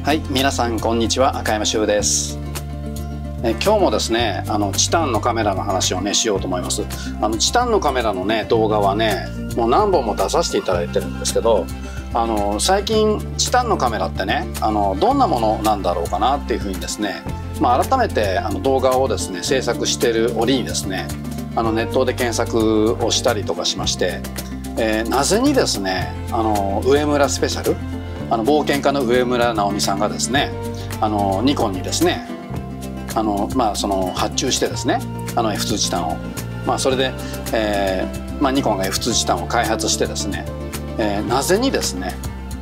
はい、皆さんこんにちは、赤山修です。今日もですね、チタンのカメラの話をねしようと思います。チタンのカメラのね動画はね、もう何本も出させていただいてるんですけど、最近チタンのカメラってね、どんなものなんだろうかなっていうふうにですね、改めて動画をですね制作してる折にですね、ネットで検索をしたりとかしまして、なぜにですね上村スペシャル、冒険家の上村直美さんがですねニコンにですねその発注してですねF2 チタンを、それで、ニコンが F2 チタンを開発してですね、なぜにですね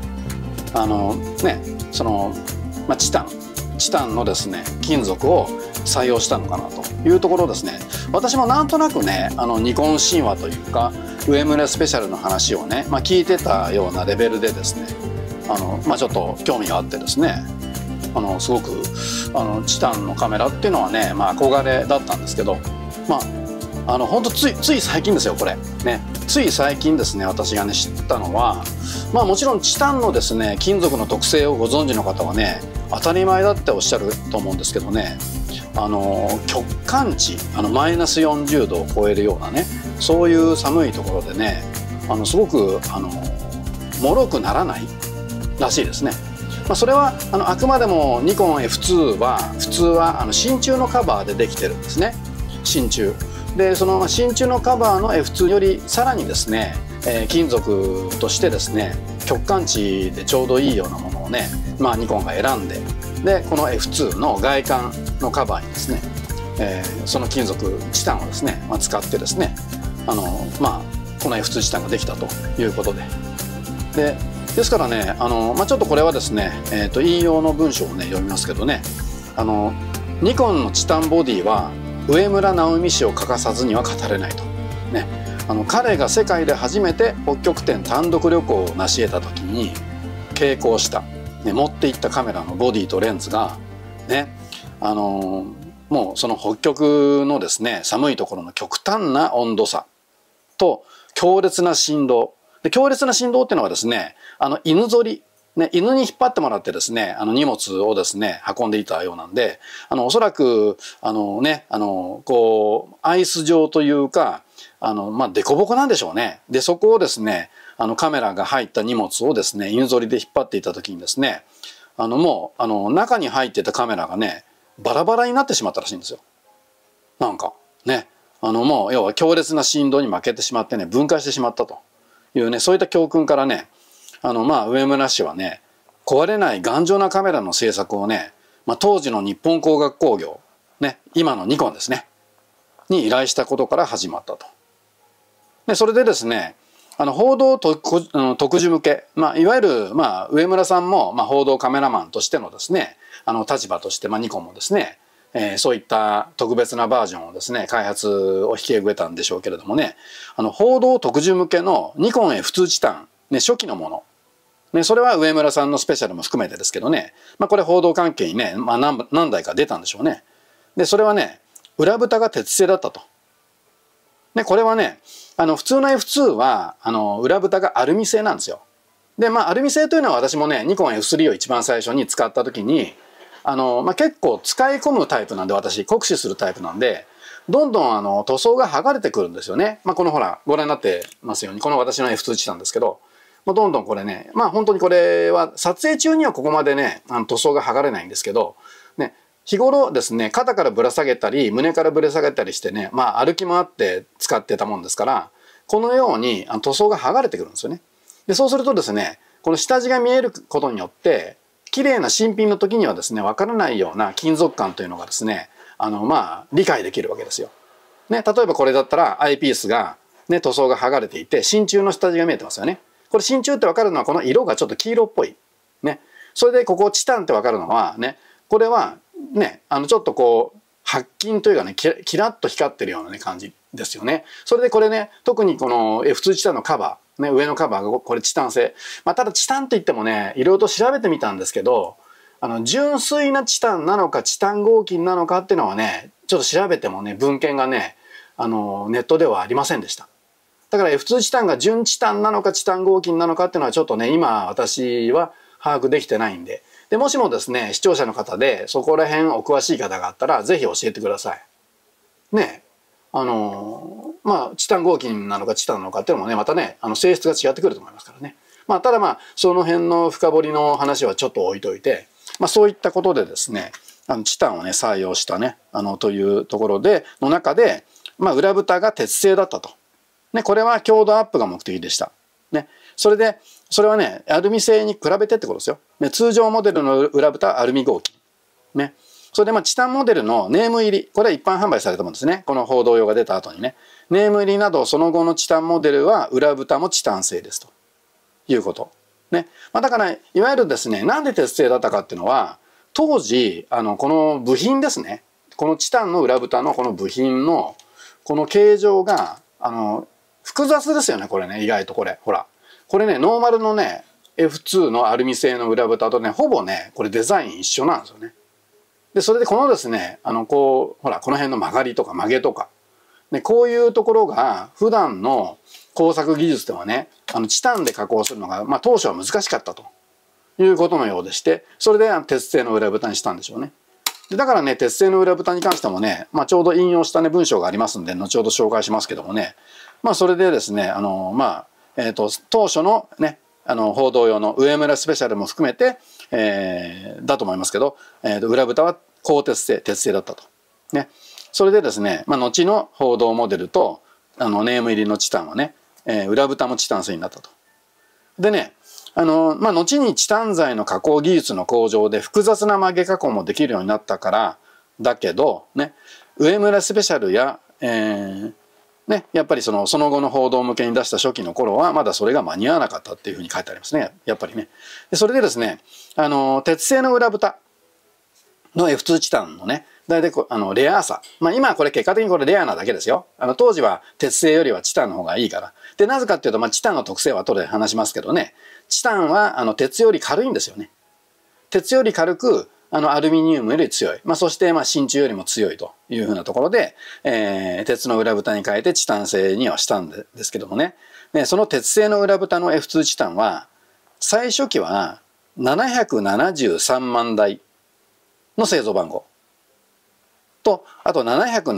チタンのですね金属を採用したのかなというところですね。私もなんとなくねニコン神話というか上村スペシャルの話をね、聞いてたようなレベルでですねちょっと興味があってですね、すごくチタンのカメラっていうのはね、憧れだったんですけど、ほんとつい最近ですよこれね。つい最近ですね私がね知ったのは、もちろんチタンのですね金属の特性をご存知の方はね当たり前だっておっしゃると思うんですけどね、極寒地マイナス40度を超えるようなね、そういう寒いところでねすごく脆くならないらしいですね。それはあくまでもニコン F2 は普通は真鍮のカバーでできてるんですね。真鍮で、その真鍮のカバーの F2 よりさらにですね、金属としてですね極寒地でちょうどいいようなものをね、ニコンが選んで、でこの F2 の外観のカバーにですね、その金属チタンをですね、使ってですねこの F2 チタンができたということですからねちょっとこれはですね、引用の文章をね読みますけどね、ニコンのチタンボディは上村直美氏を欠かさずには語れないとね。彼が世界で初めて北極点単独旅行を成し得た時に携行した、持っていったカメラのボディとレンズがね、もうその北極のですね寒いところの極端な温度差と強烈な振動で、強烈な振動っていうのはですね犬ぞり、犬に引っ張ってもらってですね荷物をですね運んでいたようなんで、おそらくこうアイス状というか凸凹なんでしょうね。でそこをですねカメラが入った荷物をですね犬ぞりで引っ張っていた時にですねもう中に入ってたカメラがねバラバラになってしまったらしいんですよ。なんかねもう要は強烈な振動に負けてしまってね分解してしまったというね、そういった教訓からね上村氏はね壊れない頑丈なカメラの製作をね、当時の日本光学工業ね、今のニコンですねに依頼したことから始まったと。でそれでですね報道特需向け、いわゆる上村さんも報道カメラマンとしてのですね立場としてニコンもですね、そういった特別なバージョンをですね開発を引き受けたんでしょうけれどもね、報道特需向けのニコン F2 チタン、初期のもの、それは上村さんのスペシャルも含めてですけどね、これ報道関係にね、何台か出たんでしょうね。でそれはね裏蓋が鉄製だったと。でこれはね普通の F2 は裏蓋がアルミ製なんですよ。でアルミ製というのは私もねニコン F3 を一番最初に使った時に結構使い込むタイプなんで、私酷使するタイプなんでどんどん塗装が剥がれてくるんですよね。このほらご覧になってますようにこの私の F2 チタンですけど、どんどんこれね本当にこれは撮影中にはここまでね塗装が剥がれないんですけどね、日頃ですね肩からぶら下げたり胸からぶら下げたりしてね歩き回って使ってたもんですから、このように塗装が剥がれてくるんですよね。でそうするとですねこの下地が見えることによって綺麗な新品の時にはですね分からないような金属感というのがですね理解できるわけですよ。ね、例えばこれだったらアイピースが、塗装が剥がれていて真鍮の下地が見えてますよね。これ真鍮って分かるのはこの色がちょっと黄色っぽい。ね、それでここチタンって分かるのはね、これはねちょっとこう白金というかねキラッと光ってるような、感じですよね。それでこれね特にこの F2 チタンのカバー、上のカバーがこれチタン製、ただチタンといってもねいろいろと調べてみたんですけど純粋なチタンなのかチタン合金なのかっていうのはねちょっと調べてもね文献がねネットではありませんでした。だから F2 チタンが純チタンなのかチタン合金なのかっていうのはちょっとね今私は把握できてないんで、 で、もしもですね、視聴者の方でそこら辺お詳しい方があったら、ぜひ教えてください。ね。チタン合金なのかチタンなのかっていうのもね、またね、性質が違ってくると思いますからね。ただその辺の深掘りの話はちょっと置いといて、そういったことでですね、チタンをね、採用したね、というところで、の中で、裏蓋が鉄製だったと。ね、これは強度アップが目的でした。ね。それはね、アルミ製に比べてってことですよ。ね、通常モデルの裏蓋はアルミ合金。ね。それでチタンモデルのネーム入り、これは一般販売されたものですね。この報道用が出た後にね。ネーム入りなどその後のチタンモデルは裏蓋もチタン製ですということ。ね。だから、いわゆるですね、なんで鉄製だったかっていうのは、当時、この部品ですね。このチタンの裏蓋のこの部品の、この形状が、複雑ですよね、これね、意外とこれ。ほら。これね、ノーマルのね、F2 のアルミ製の裏蓋とね、ほぼね、これデザイン一緒なんですよね。で、それでこのですね、ほら、この辺の曲がりとか曲げとか、ね、こういうところが、普段の工作技術ではね、チタンで加工するのが、当初は難しかったということのようでして、それで鉄製の裏蓋にしたんでしょうね。でだからね、鉄製の裏蓋に関してもね、ちょうど引用したね、文章がありますんで、後ほど紹介しますけどもね、それでですね、当初のね、報道用の上村スペシャルも含めて、だと思いますけど、裏蓋は鋼鉄製、鉄製だったと。ね。それでですね、後の報道モデルと、ネーム入りのチタンはね、裏蓋もチタン製になったと。でね、後にチタン材の加工技術の向上で複雑な曲げ加工もできるようになったからだけど、ね、上村スペシャルや、やっぱりその後の報道向けに出した初期の頃はまだそれが間に合わなかったっていうふうに書いてありますね。やっぱりね。でそれでですね、鉄製の裏蓋の F2 チタンのね、大体レアさ。今はこれ結果的にこれレアなだけですよ。当時は鉄製よりはチタンの方がいいから。で、なぜかっていうと、チタンの特性は後で話しますけどね、チタンは鉄より軽いんですよね。鉄より軽く、アルミニウムより強い。そして、真鍮よりも強いというふうなところで、鉄の裏蓋に変えてチタン製にはしたんですけどもね。その鉄製の裏蓋の F2 チタンは、最初期は773万台の製造番号。と、あと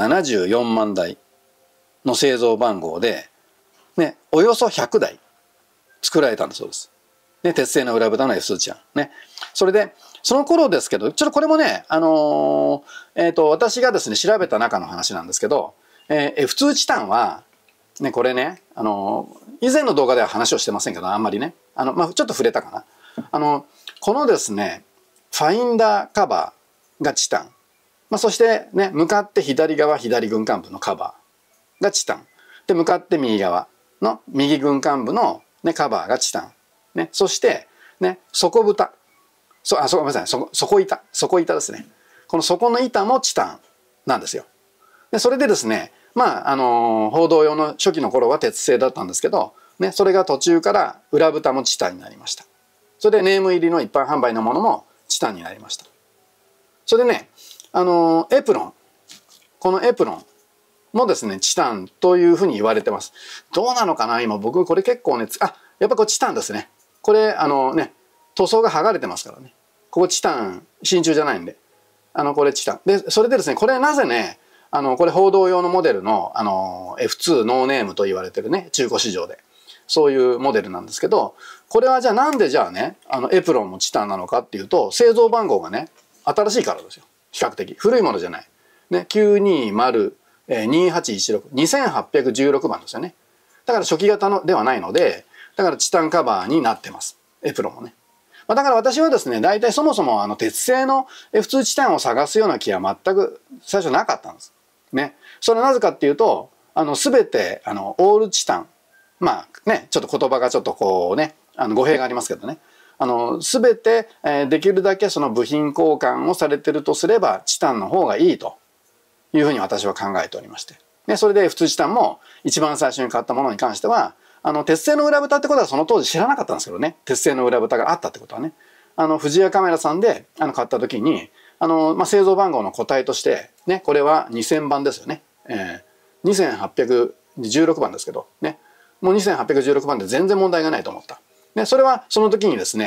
774万台の製造番号で、ね、およそ100台作られたんだそうです。ね、鉄製の裏蓋の F2 チタン。ね。それで、その頃ですけど、ちょっとこれもね、私がですね、調べた中の話なんですけど、F2 チタンは、ね、これね、以前の動画では話をしてませんけど、あんまりね、ちょっと触れたかな。このですね、ファインダーカバーがチタン。そしてね、向かって左側、左軍艦部のカバーがチタン。で、向かって右側の右軍艦部の、ね、カバーがチタン。ね、そして、ね、底蓋。ごめんなさい、底板ですね。この底の板もチタンなんですよ。で、それでですね、報道用の初期の頃は鉄製だったんですけど、ね、それが途中から裏蓋もチタンになりました。それでネーム入りの一般販売のものもチタンになりました。それでね、エプロン。このエプロンもですね、チタンというふうに言われてます。どうなのかな今僕これ結構ね、やっぱこれチタンですね。これ、塗装が剥がれてますからね。ここチタン、真鍮じゃないんで。これチタン。で、それでですね、これなぜね、これ報道用のモデルの、F2 ノーネームと言われてるね、中古市場で。そういうモデルなんですけど、これはじゃあなんでじゃあね、エプロンもチタンなのかっていうと、製造番号がね、新しいからですよ。比較的。古いものじゃない。ね、920-2816、2816番ですよね。だから初期型のではないので、だからチタンカバーになってます。エプロンもね。だから私はですね、大体そもそも鉄製の F2 チタンを探すような気は全く最初なかったんです。ね。それはなぜかっていうと、すべて、オールチタン。ちょっと言葉がちょっとこうね、語弊がありますけどね。すべて、できるだけその部品交換をされてるとすれば、チタンの方がいいというふうに私は考えておりまして。で、それで F2 チタンも一番最初に買ったものに関しては、鉄製の裏蓋ってことはその当時知らなかったんですけどね。鉄製の裏蓋があったってことはね。富カメラさんで買った時に、製造番号の個体として、ね、これは2000番ですよね。2816番ですけど、ね。もう2816番で全然問題がないと思った。で、それはその時にですね、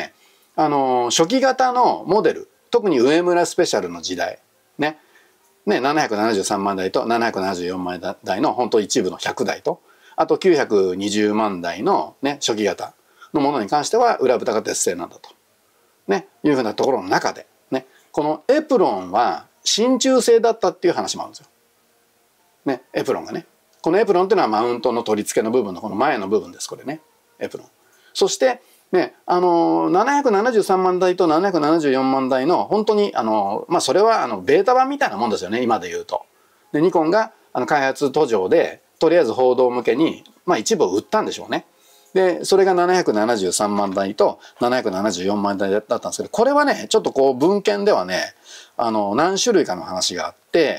初期型のモデル、特に上村スペシャルの時代、ね、773万台と774万台の本当一部の100台と、あと920万台の、ね、初期型のものに関しては裏蓋が鉄製なんだと、ね、いうふうなところの中で、ね、このエプロンは真鍮製だったっていう話もあるんですよ。ね、エプロンがね。このエプロンっていうのはマウントの取り付けの部分のこの前の部分です、これね。エプロン。そして、ね、773万台と774万台の本当にそれはベータ版みたいなもんですよね、今で言うと。でニコンが開発途上でとりあえず報道向けに一部を売ったんでしょうね。でそれが773万台と774万台だったんですけど、これはねちょっとこう文献ではね何種類かの話があって、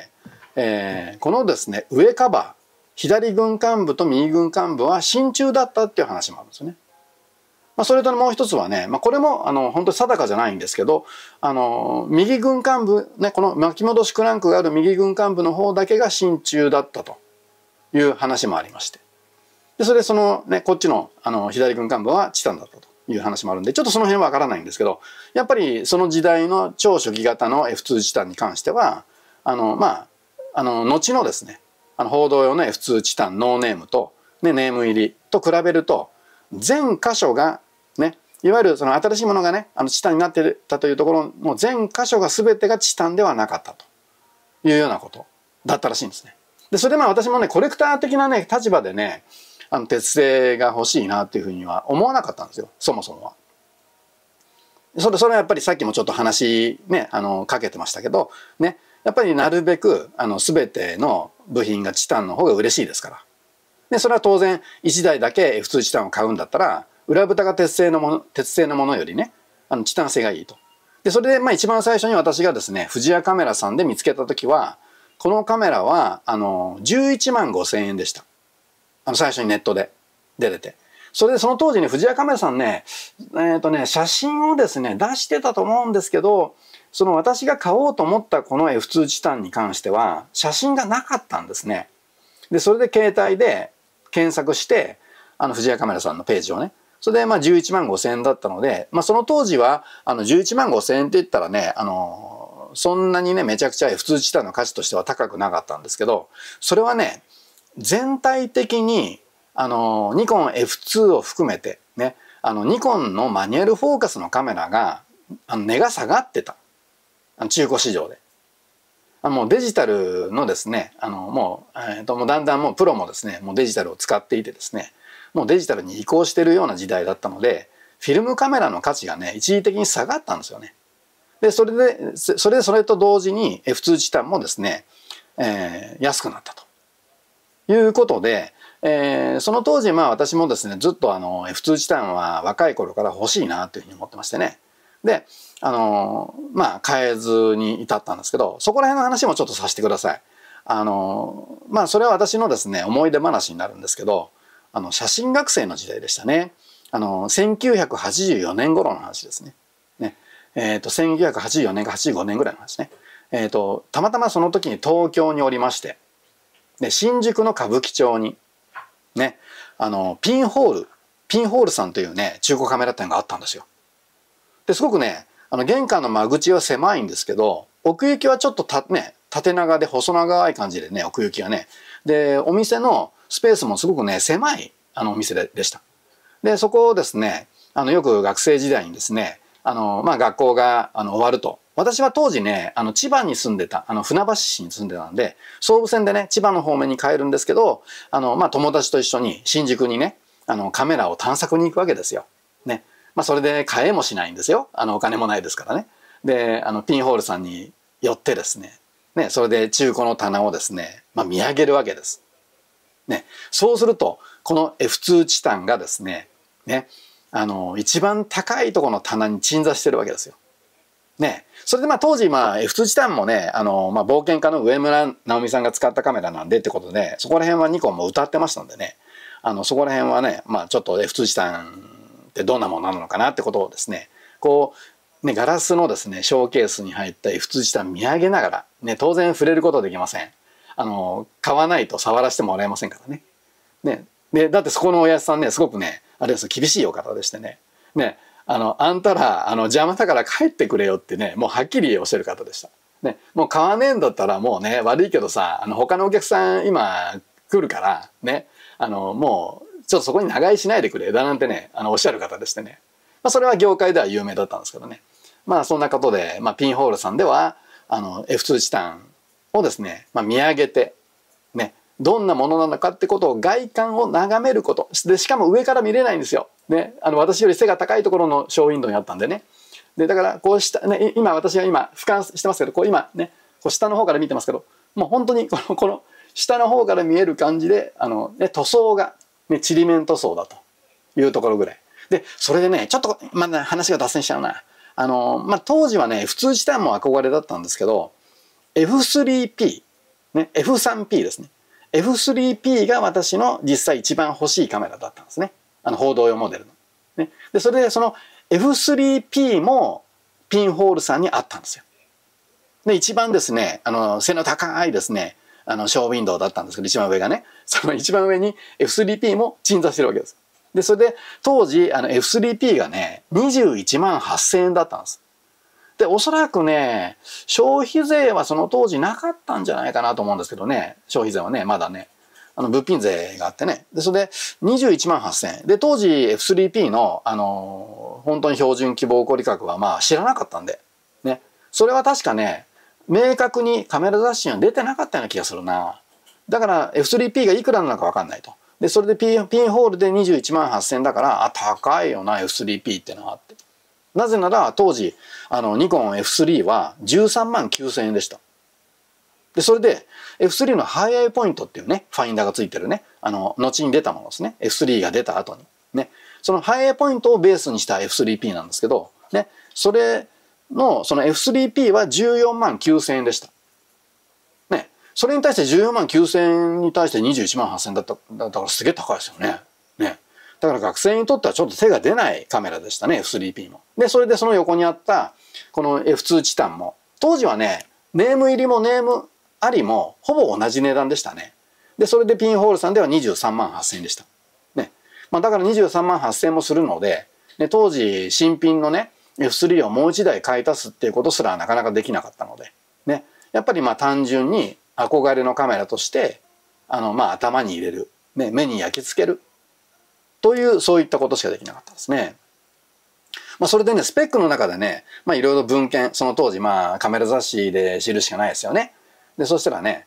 このですね上カバー左軍艦部と右軍艦部は真鍮だったっていう話もあるんですよね。それともう一つはね、これも本当に定かじゃないんですけど、右軍艦部、ね、この巻き戻しクランクがある右軍艦部の方だけが真鍮だったという話もありまして、でそれでそのねこっちの左軍艦部はチタンだったという話もあるんで、ちょっとその辺はわからないんですけど、やっぱりその時代の超初期型の F2 チタンに関しては後のですね報道用の F2 チタンノーネームと、ね、ネーム入りと比べると全箇所がね、いわゆるその新しいものがねチタンになってたというところも全箇所が全てがチタンではなかったというようなことだったらしいんですね。でそれで私もねコレクター的なね立場でね鉄製が欲しいなっていうふうには思わなかったんですよ、そもそもは。それはやっぱりさっきもちょっと話ねかけてましたけどね、やっぱりなるべく全ての部品がチタンの方が嬉しいですから。でそれは当然1台だけ F2 チタンを買うんだったら裏蓋が鉄製のものよりねチタン製がいいと。でそれで一番最初に私がですね富士屋カメラさんで見つけた時はこのカメラは11万5千円でした。最初にネットで出てて、それでその当時に富士屋カメラさんね写真をですね出してたと思うんですけど、その私が買おうと思ったこの F2 チタンに関しては写真がなかったんですね。でそれで携帯で検索して富士屋カメラさんのページをね、それで11万5千円だったので、その当時は11万5千円って言ったらねそんなにねめちゃくちゃ F2 チタンの価値としては高くなかったんですけど、それはね全体的にニコン F2 を含めてねニコンのマニュアルフォーカスのカメラが値が下がってた、中古市場で。もうデジタルのですねもうだんだんもうプロもですねもうデジタルを使っていてですねもうデジタルに移行しているような時代だったので、フィルムカメラの価値がね一時的に下がったんですよね。でそれと同時に F2 チタンもですね、安くなったということで、その当時私もですねずっとF2 チタンは若い頃から欲しいなというふうに思ってましてね。で買えずに至ったんですけど、そこら辺の話もちょっとさせてください。それは私のですね思い出話になるんですけど、写真学生の時代でしたね。1984年頃の話ですね。1984年か85年ぐらいの話ね。たまたまその時に東京におりまして、で新宿の歌舞伎町にねピンホールさんというね中古カメラ店があったんですよ。ですごくね玄関の間口は狭いんですけど、奥行きはちょっと縦長で細長い感じでね奥行きがね。でお店のスペースもすごくね狭いお店でした。でそこをですねよく学生時代にですね学校が終わると、私は当時ね千葉に住んでた船橋市に住んでたんで総武線でね千葉の方面に帰るんですけど友達と一緒に新宿にねカメラを探索に行くわけですよ。ねそれで買えもしないんですよ、お金もないですからね。でピンホールさんに寄ってですねそれで中古の棚をですね見上げるわけです。そうするとこの F2 チタンがですね一番高いところの棚に鎮座してるわけですよ。それで当時F2 チタンもね冒険家の上村直美さんが使ったカメラなんでってことで、そこら辺はニコンも歌ってましたんでねそこら辺はねちょっと F2 チタンってどんなものなのかなってことをですねガラスのですねショーケースに入った F2 チタン見上げながら当然触れることできません。買わないと触らせてもらえませんからね。でだってそこのおやじさんねすごくねあれです厳しいお方でしてねあんたら邪魔だから帰ってくれよってね、もうはっきりおっしゃる方でした。ね、もう買わねえんだったらもうね、悪いけどさ、他のお客さん今来るからね、もうちょっとそこに長居しないでくれだなんてね、おっしゃる方でしてね。まあ、それは業界では有名だったんですけどね。まあそんなことで、まあ、ピンホールさんではF2 チタンをですね、まあ、見上げてね、どんなものなのかってことを外観を眺めることで、しかも上から見れないんですよ。ね、私より背が高いところのショーウィンドウにあったんでね。でだからこうした、ね、私は今俯瞰してますけど、こう今ね、こう下の方から見てますけど、もう本当にこの下の方から見える感じでね、塗装が、ね、ちりめん塗装だというところぐらいで、それでねちょっとまだ話が脱線しちゃうな。まあ、当時はね普通チタンも憧れだったんですけど F3P、ね、F3P ですね。F3P が私の実際一番欲しいカメラだったんですね。報道用モデルの。ね、でそれでその F3P もピンホールさんにあったんですよ。で一番ですね背の高いですねショーウィンドウだったんですけど、一番上がね、その一番上に F3P も鎮座してるわけです。でそれで当時F3P がね21万8000円だったんです。でおそらくね消費税はその当時なかったんじゃないかなと思うんですけどね、消費税はねまだね物品税があってね。でそれで21万8000円で、当時 F3P の本当に標準希望小売価格はまあ知らなかったんでね、それは確かね明確にカメラ雑誌には出てなかったような気がするな。だから F3P がいくらなのか分かんないと。でそれでピンホールで21万8000円だから、あ高いよな F3P ってのはって。なぜなら当時ニコン F3 は13万9000円でした。でそれで F3 のハイアイポイントっていうねファインダーがついてるね後に出たものですね。 F3 が出た後にね、そのハイアイポイントをベースにした F3P なんですけどね、それのその F3P は14万9000円でした。ね、それに対して14万9000円に対して21万8000円だった。だからすげえ高いですよね。ね。だから学生にとってはちょっと手が出ないカメラでしたね、F3P も。で、それでその横にあったこの F2 チタンも、当時はね、ネーム入りもネームありもほぼ同じ値段でしたね。で、それでピンホールさんでは23万8000円でした。ね。まあだから23万8000円もするので、ね、当時新品のね、F3 をもう一台買い足すっていうことすらなかなかできなかったので、ね、やっぱりまあ単純に憧れのカメラとしてまあ頭に入れる、ね、目に焼き付けるというそういったことしかできなかったですね。まあ、それでねスペックの中でねいろいろ文献、その当時まあカメラ雑誌で知るしかないですよね。でそしたらね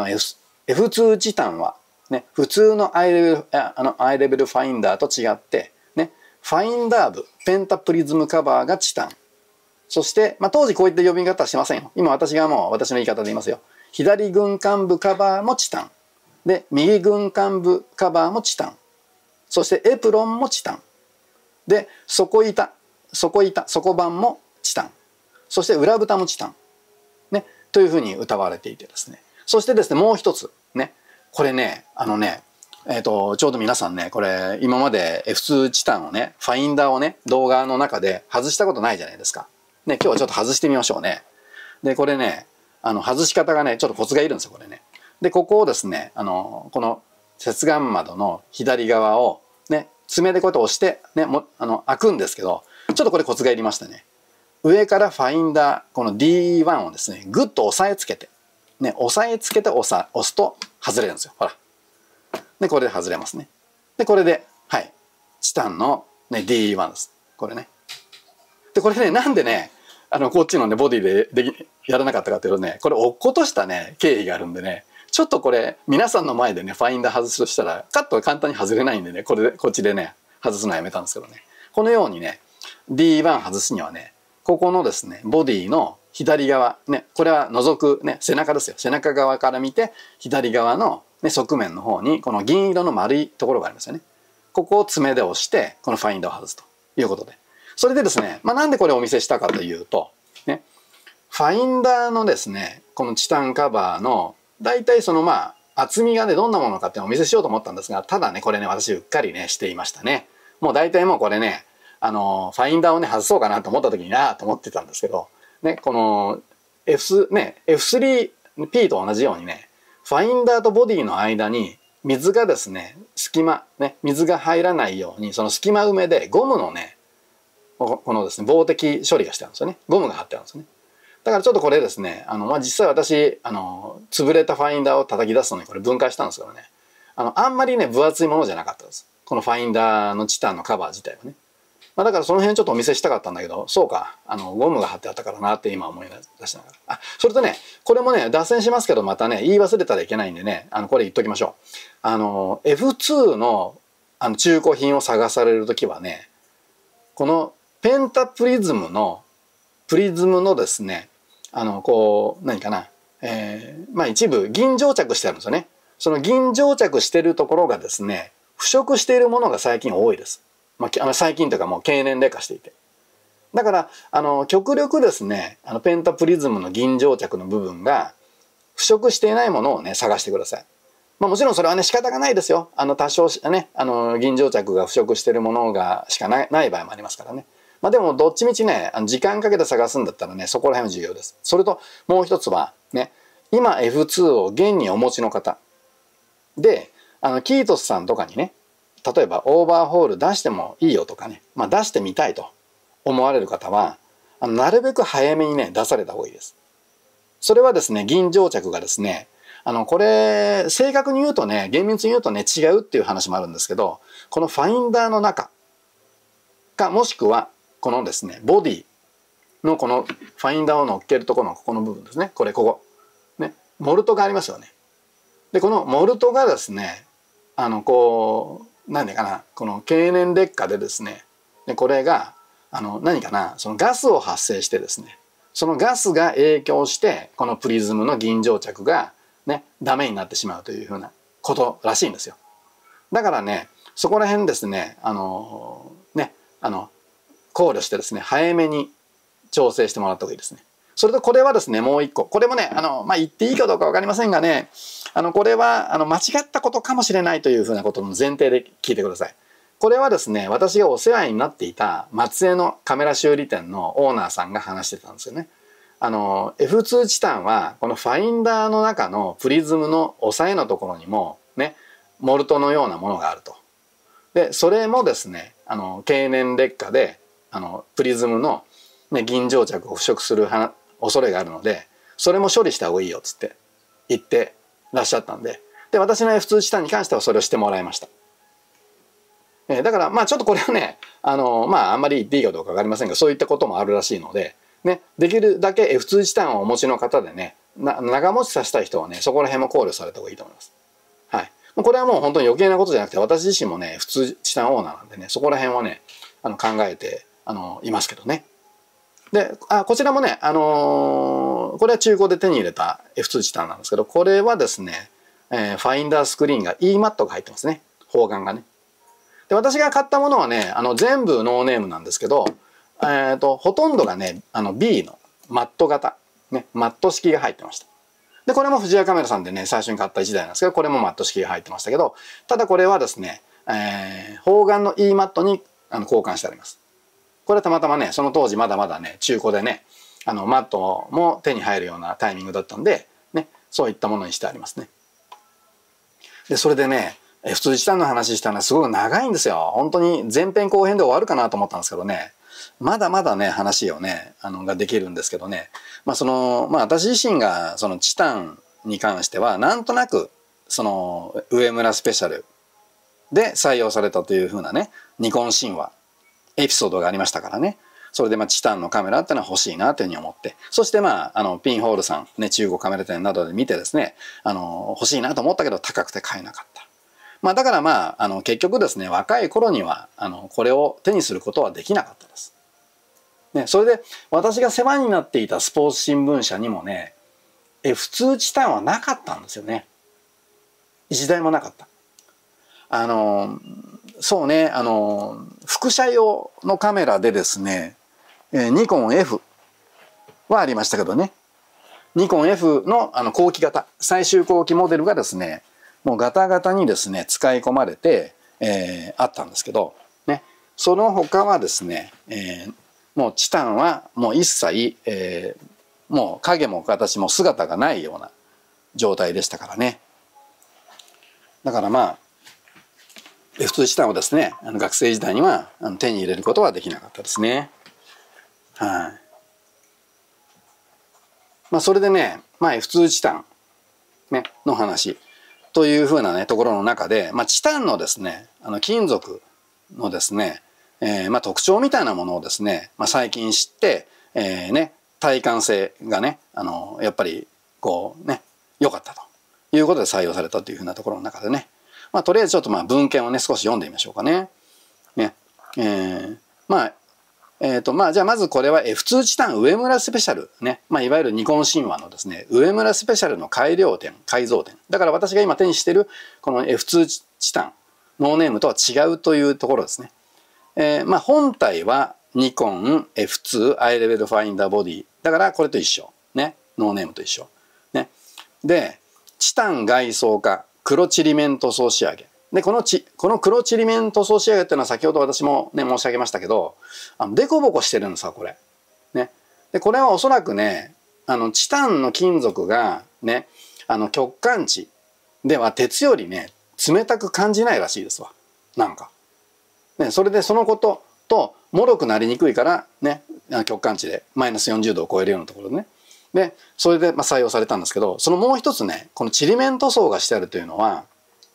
F2 チタンは、ね、普通のアイレベルファインダーと違ってファインダー部ペンタプリズムカバーがチタン、そして、まあ、当時こういった呼び方はしませんよ。今私がもう私の言い方で言いますよ。左軍艦部カバーもチタンで、右軍艦部カバーもチタン、そしてエプロンもチタンで、底板もチタン、そして裏蓋もチタン、ね、というふうに謳われていてですね。そしてですねもう一つね、これねちょうど皆さんねこれ今まで F2 チタンをねファインダーをね動画の中で外したことないじゃないですか。ね、今日はちょっと外してみましょうね。でこれね外し方がねちょっとコツがいるんですよこれね。でここをですねこの接眼窓の左側をね爪でこうやって押してね開くんですけど、ちょっとこれコツがいりましてね、上からファインダーこの D1 をですねグッと押さえつけてね押すと外れるんですよ。ほら。でこれで外れますね。でこれではいチタンの、ね、D1 ですこれね。でこれねなんでねこっちのねボディでやらなかったかというとね、これ落っことしたね経緯があるんでね、ちょっとこれ皆さんの前でねファインダー外すとしたらカットが簡単に外れないんでね、こっちでね外すのやめたんですけどね、このようにね D1 外すにはねここのですねボディの左側ね、これは覗くね背中ですよ。背中側から見て左側の側面の方にこの銀色の丸いところがありますよね。ここを爪で押してこのファインダーを外すということで、それでですね、なんでこれをお見せしたかというと、ね、ファインダーのですねこのチタンカバーの大体その厚みがねどんなものかっていうのをお見せしようと思ったんですが、ただねこれね私うっかりねしていましたね。もう大体もうこれねファインダーをね外そうかなと思った時にと思ってたんですけど、ね、この F3P と同じようにねファインダーとボディの間に水がですね隙間ね水が入らないようにその隙間埋めでゴムのねこのですね、防滴処理がしてあるんですよね。ゴムが貼ってあるんですよね。だからちょっとこれですね、実際私、潰れたファインダーを叩き出すのにこれ分解したんですけどね、あんまりね、分厚いものじゃなかったです。このファインダーのチタンのカバー自体はね。だからその辺ちょっとお見せしたかったんだけど、そうか、ゴムが貼ってあったからなって今思い出しながら。あ、それとね、これもね、脱線しますけど、またね、言い忘れたらいけないんでね、これ言っときましょう。F2 の、中古品を探されるときはね、このペンタプリズムのですね、何かな、一部銀蒸着してあるんですよね。その銀蒸着してるところがですね、腐食しているものが最近多いです。最近というかもう経年劣化していて。だから、極力ですね、ペンタプリズムの銀蒸着の部分が腐食していないものをね、探してください。もちろんそれはね、仕方がないですよ。多少ね、銀蒸着が腐食しているものがしかない場合もありますからね。でも、どっちみちね、時間かけて探すんだったらね、そこら辺は重要です。それと、もう一つは、ね、今 F2 を現にお持ちの方。で、キートスさんとかにね、例えばオーバーホール出してもいいよとかね、出してみたいと思われる方は、なるべく早めにね、出された方がいいです。それはですね、銀蒸着がですね、これ、正確に言うとね、厳密に言うとね、違うっていう話もあるんですけど、このファインダーの中か、もしくは、このですね、ボディのこのファインダーを乗っけるところのここの部分ですね。ここ。ね。モルトがありますよね。で、このモルトがですね、何でかな、この経年劣化でですね、でこれが、何かな、そのガスを発生してですね、そのガスが影響して、このプリズムの銀蒸着がね、ダメになってしまうというふうなことらしいんですよ。だからね、そこら辺ですね、考慮してですね、早めに調整してもらった方がいいですね。それとこれはですね、もう一個。これもね、言っていいかどうかわかりませんがね、これは、間違ったことかもしれないというふうなことの前提で聞いてください。これはですね、私がお世話になっていた松江のカメラ修理店のオーナーさんが話してたんですよね。F2 チタンは、このファインダーの中のプリズムの押さえのところにも、ね、モルトのようなものがあると。で、それもですね、経年劣化で、プリズムの、ね、銀蒸着を腐食する恐れがあるので、それも処理した方がいいよっつって言ってらっしゃったんで、で、私の F2 チタンに関してはそれをしてもらいました。だから、ちょっとこれはね、あんまり言っていいかどうかわかりませんが、そういったこともあるらしいので、ね、できるだけ F2 チタンをお持ちの方でね、長持ちさせたい人はね、そこら辺も考慮された方がいいと思います。はい。これはもう本当に余計なことじゃなくて、私自身もね、F2 チタンオーナーなんでね、そこら辺はね、考えて、いますけどね。で、こちらもね、これは中古で手に入れた F2 チタンなんですけど、これはですね、ファインダースクリーンが E マットが入ってますね。方眼がね。で、私が買ったものはね、全部ノーネームなんですけど、ほとんどがね、B のマット型、ね、マット式が入ってました。で、これも藤谷カメラさんでね、最初に買った1台なんですけど、これもマット式が入ってましたけど、ただこれはですね、方眼の E マットに交換してあります。これはたまたまね、その当時まだまだね、中古でね、マットも手に入るようなタイミングだったんで、ね、そういったものにしてありますね。で、それでね、普通チタンの話したのはすごく長いんですよ。本当に前編後編で終わるかなと思ったんですけどね、まだまだね、話をね、ができるんですけどね、私自身がそのチタンに関しては、なんとなく、その、上村スペシャルで採用されたというふうなね、ニコン神話、エピソードがありましたからね。それでチタンのカメラってのは欲しいなというふうに思って、そしてピンホールさん、ね、中古カメラ店などで見てですね、欲しいなと思ったけど高くて買えなかった。だから結局ですね、若い頃には、これを手にすることはできなかったです。ね、それで、私が世話になっていたスポーツ新聞社にもね、F2 チタンはなかったんですよね。一台もなかった。そうね、副写用のカメラでですね、ニコン F はありましたけどね、ニコン F の後期型、最終後期モデルがですね、もうガタガタにですね、使い込まれて、あったんですけど、ね、その他はですね、もうチタンはもう一切、もう影も形も姿がないような状態でしたからね。だから F2 チタンをですね、学生時代には手に入れることはできなかったですね。はい。まあそれでね、まあ F2 チタン、ね、の話というふうなね、ところの中で、まあチタンのですね、金属のですね、まあ特徴みたいなものをですね、まあ最近知って、ね、耐寒性がね、やっぱりこうね、良かったということで採用されたというふうなところの中でね、まあとりあえずちょっとまあ文献をね、少し読んでみましょうかね。ね、まあまあじゃあまずこれは F2 チタン上村スペシャルね、まあいわゆるニコン神話のですね、上村スペシャルの改造点。だから私が今手にしているこの F2 チタン、ノーネームとは違うというところですね。まあ本体はニコン F2 アイレベルファインダーボディ。だからこれと一緒。ね。ノーネームと一緒。ね。で、チタン外装化、黒ちりめん塗装仕上げ。で、この黒ちりめん塗装仕上げっていうのは先ほど私もね、申し上げましたけど、デコボコしてるんですよ、これ。ね。で、これはおそらくね、チタンの金属がね、極寒地では鉄よりね、冷たく感じないらしいですわ。なんか。ね、それでそのことと、脆くなりにくいからね、極寒地でマイナス40度を超えるようなところでね。で、それでまあ採用されたんですけど、そのもう一つね、このちりめん塗装がしてあるというのは、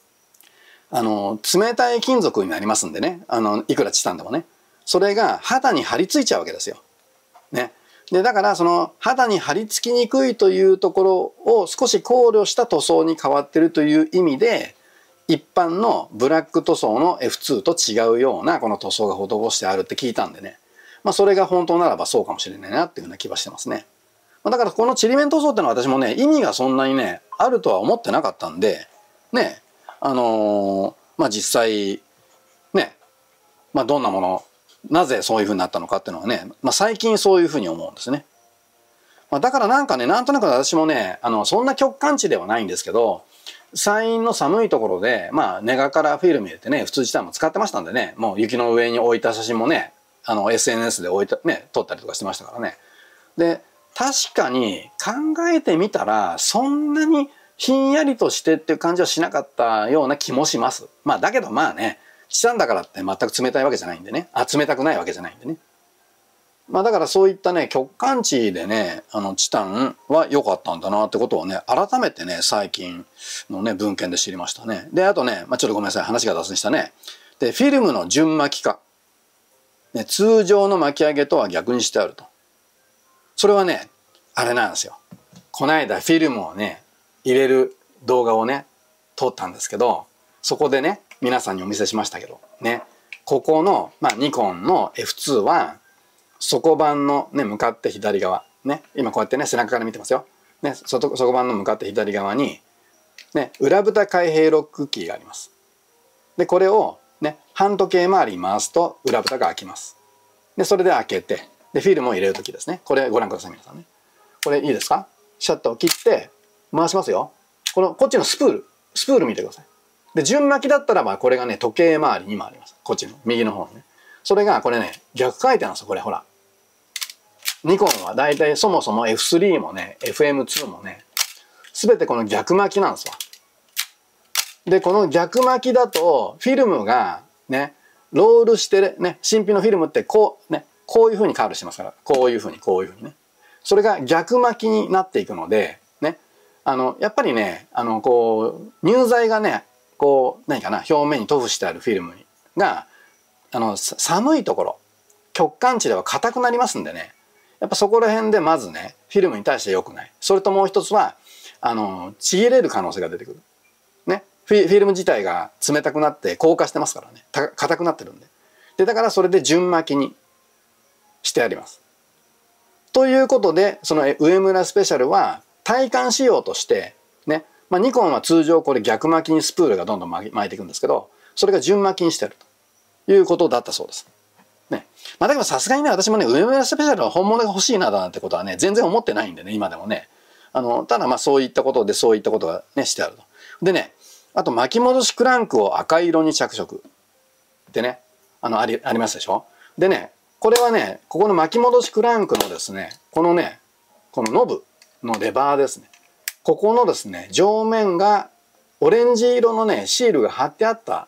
冷たい金属になりますんでね、いくらチタンでもね、それが肌に張り付いちゃうわけですよ。ね。で、だからその肌に張り付きにくいというところを少し考慮した塗装に変わっているという意味で、一般のブラック塗装の F2 と違うようなこの塗装が施してあるって聞いたんでね、まあそれが本当ならばそうかもしれないなっていうふうな気はしてますね。だからこのちりめん塗装ってのは私もね、意味がそんなにね、あるとは思ってなかったんで、ね、まあ実際、ね、まあどんなもの、なぜそういうふうになったのかっていうのはね、まあ最近そういうふうに思うんですね。まあ、だからなんかね、なんとなく私もね、そんな極寒地ではないんですけど、山陰の寒いところで、まあネガからフィルム入れてね、普通自体も使ってましたんでね、もう雪の上に置いた写真もね、SNS で置いた、ね、撮ったりとかしてましたからね。で、確かに考えてみたら、そんなにひんやりとしてっていう感じはしなかったような気もします。まあだけどまあね、チタンだからって全く冷たいわけじゃないんでね。冷たくないわけじゃないんでね。まあだからそういったね、極寒地でね、チタンは良かったんだなってことをね、改めてね、最近のね、文献で知りましたね。で、あとね、まあちょっとごめんなさい、話が脱線したね。で、フィルムの順巻き化。ね、通常の巻き上げとは逆にしてあると。それはね、あれなんですよ。こないだフィルムをね、入れる動画をね、撮ったんですけど、そこでね、皆さんにお見せしましたけど、ね、ここの、まあ、ニコンの F2 は、底板のね、向かって左側、ね、今こうやってね、背中から見てますよ。ね、底板の向かって左側に、ね、裏蓋開閉ロックキーがあります。で、これをね、半時計回りに回すと裏蓋が開きます。で、それで開けて、で、フィルムを入れるときですね。これご覧ください、皆さんね。これいいですか？シャッターを切って回しますよ。こっちのスプール見てください。で、順巻きだったらばこれがね、時計回りに回ります。こっちの右の方にね。それがこれね、逆回転なんですよ、これほら。ニコンはだいたいそもそも F3 もね、FM2 もね、すべてこの逆巻きなんですわ。で、この逆巻きだと、フィルムがね、ロールしてね、新品のフィルムってこうね、こういう風にカールしてますから、こういう風にね。それが逆巻きになっていくので、ね、やっぱりね、こう、乳剤がね、こう、何かな、表面に塗布してあるフィルムが、寒いところ、極寒地では硬くなりますんでね、やっぱそこら辺でまずね、フィルムに対して良くない。それともう一つは、ちぎれる可能性が出てくる。ね。フィルム自体が冷たくなって硬化してますからね。硬くなってるんで。で、だからそれで順巻きにしてあります。ということで、その上村スペシャルは体感仕様として、ね、まあ、ニコンは通常これ逆巻きにスプールがどんどん巻いていくんですけど、それが順巻きにしてあるということだったそうです。ね。まあ、だけどさすがにね、私もね、上村スペシャルは本物が欲しいななんてことはね、全然思ってないんでね、今でもね。ただまあそういったことで、そういったことがね、してあると。でね、あと巻き戻しクランクを赤色に着色ってね、ありますでしょ。でね、これはね、ここの巻き戻しクランクのですね、このノブのレバーですね。ここのですね、上面がオレンジ色のね、シールが貼ってあった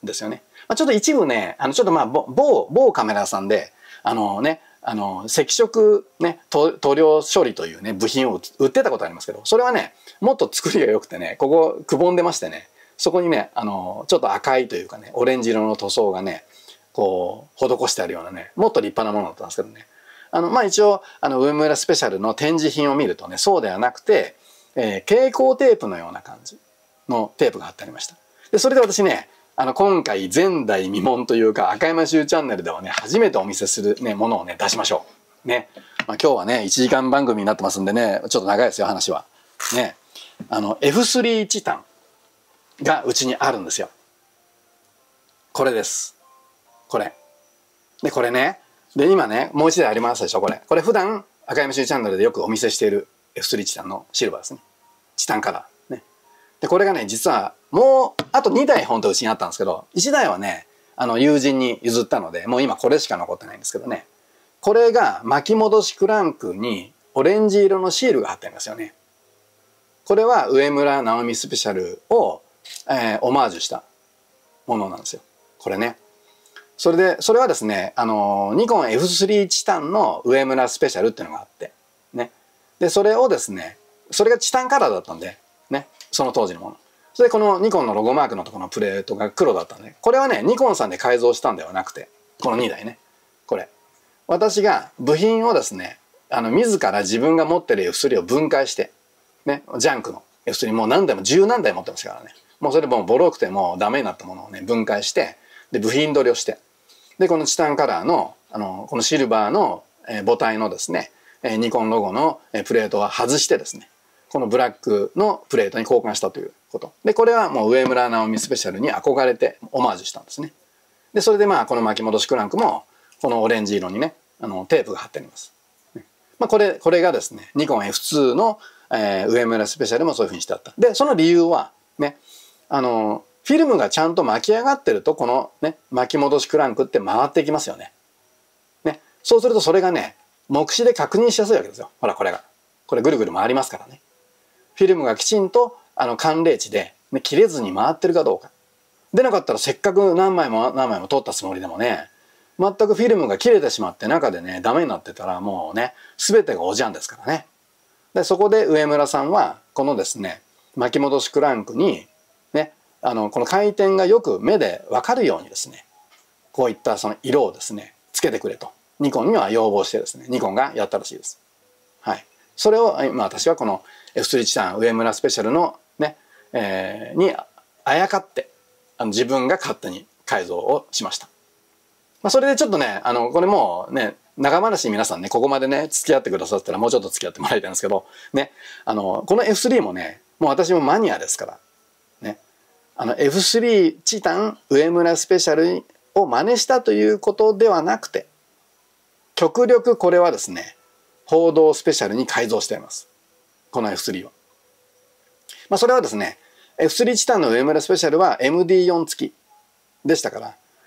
ですよね。ちょっと一部ね、ちょっと某カメラさんで、赤色ね、塗料処理というね、部品を売ってたことありますけど、それはね、もっと作りが良くてね、ここくぼんでましてね、そこにね、ちょっと赤いというかね、オレンジ色の塗装がね、こう、施してあるようなね、もっと立派なものだったんですけどね。一応、上村スペシャルの展示品を見るとね、そうではなくて、蛍光テープのような感じのテープが貼ってありました。で、それで私ね、今回前代未聞というか、赤山州チャンネルではね、初めてお見せするね、ものをね、出しましょう。ね。今日はね、1時間番組になってますんでね、ちょっと長いですよ、話は。ね。F3 チタンがうちにあるんですよ。これです。これ。で、これね。で、今ね、もう一台ありますでしょ、これ。これ普段、赤山州チャンネルでよくお見せしている F3 チタンのシルバーですね。チタンカラー。ね。で、これがね、実は、もう、あと2台本当うちにあったんですけど、1台はね、友人に譲ったので、もう今これしか残ってないんですけどね。これが巻き戻しクランクにオレンジ色のシールが貼ってありますよね。これは上村直美スペシャルを、オマージュしたものなんですよ。これね。それはですね、ニコン F3 チタンの上村スペシャルっていうのがあって、ね。で、それをですね、それがチタンカラーだったんで、ね、その当時のもの。それでこのニコンのロゴマークのところのプレートが黒だったんで、これはね、ニコンさんで改造したんではなくて、この2台ね。これ。私が部品をですね、自ら自分が持ってる F3 を分解して、ね、ジャンクの F3 もう何台も10何台持ってますからね。もうそれもうボロくてもうダメになったものをね、分解して、で、部品取りをして、で、このチタンカラーの、このシルバーの母体のですね、ニコンロゴのプレートは外してですね、このブラックのプレートに交換したということ。で、これはもう上村直美スペシャルに憧れてオマージュしたんですね。で、それでこの巻き戻しクランクも、このオレンジ色にね、テープが貼ってあります。これがですね、ニコン F2 の、上村スペシャルもそういうふうにしてあった。で、その理由は、ね、フィルムがちゃんと巻き上がってると、このね、巻き戻しクランクって回っていきますよね。ね。そうするとそれがね、目視で確認しやすいわけですよ。ほら、これが。これぐるぐる回りますからね。フィルムがきちんと、寒冷地で、ね、切れずに回ってるかどうか。でなかったらせっかく何枚も撮ったつもりでもね、全くフィルムが切れてしまって中でね、ダメになってたらもうね、全てがおじゃんですからね。で、そこで上村さんは、このですね、巻き戻しクランクに、ね、この回転がよく目でわかるようにですね、こういったその色をですね、つけてくれと、ニコンには要望してですね、ニコンがやったらしいです。はい。それを、私はこの F3 チタン上村スペシャルのね、にあやかって、自分が勝手に改造をしました。それでちょっとね、これもうね、長話皆さんね、ここまでね、付き合ってくださったらもうちょっと付き合ってもらいたいんですけど、ね、この F3 もね、もう私もマニアですから、ね、F3 チタン上村スペシャルを真似したということではなくて、極力これはですね、報道スペシャルに改造しています。この F3 は。それはですね、F3 チタンの上村スペシャルは MD4 付きでしたから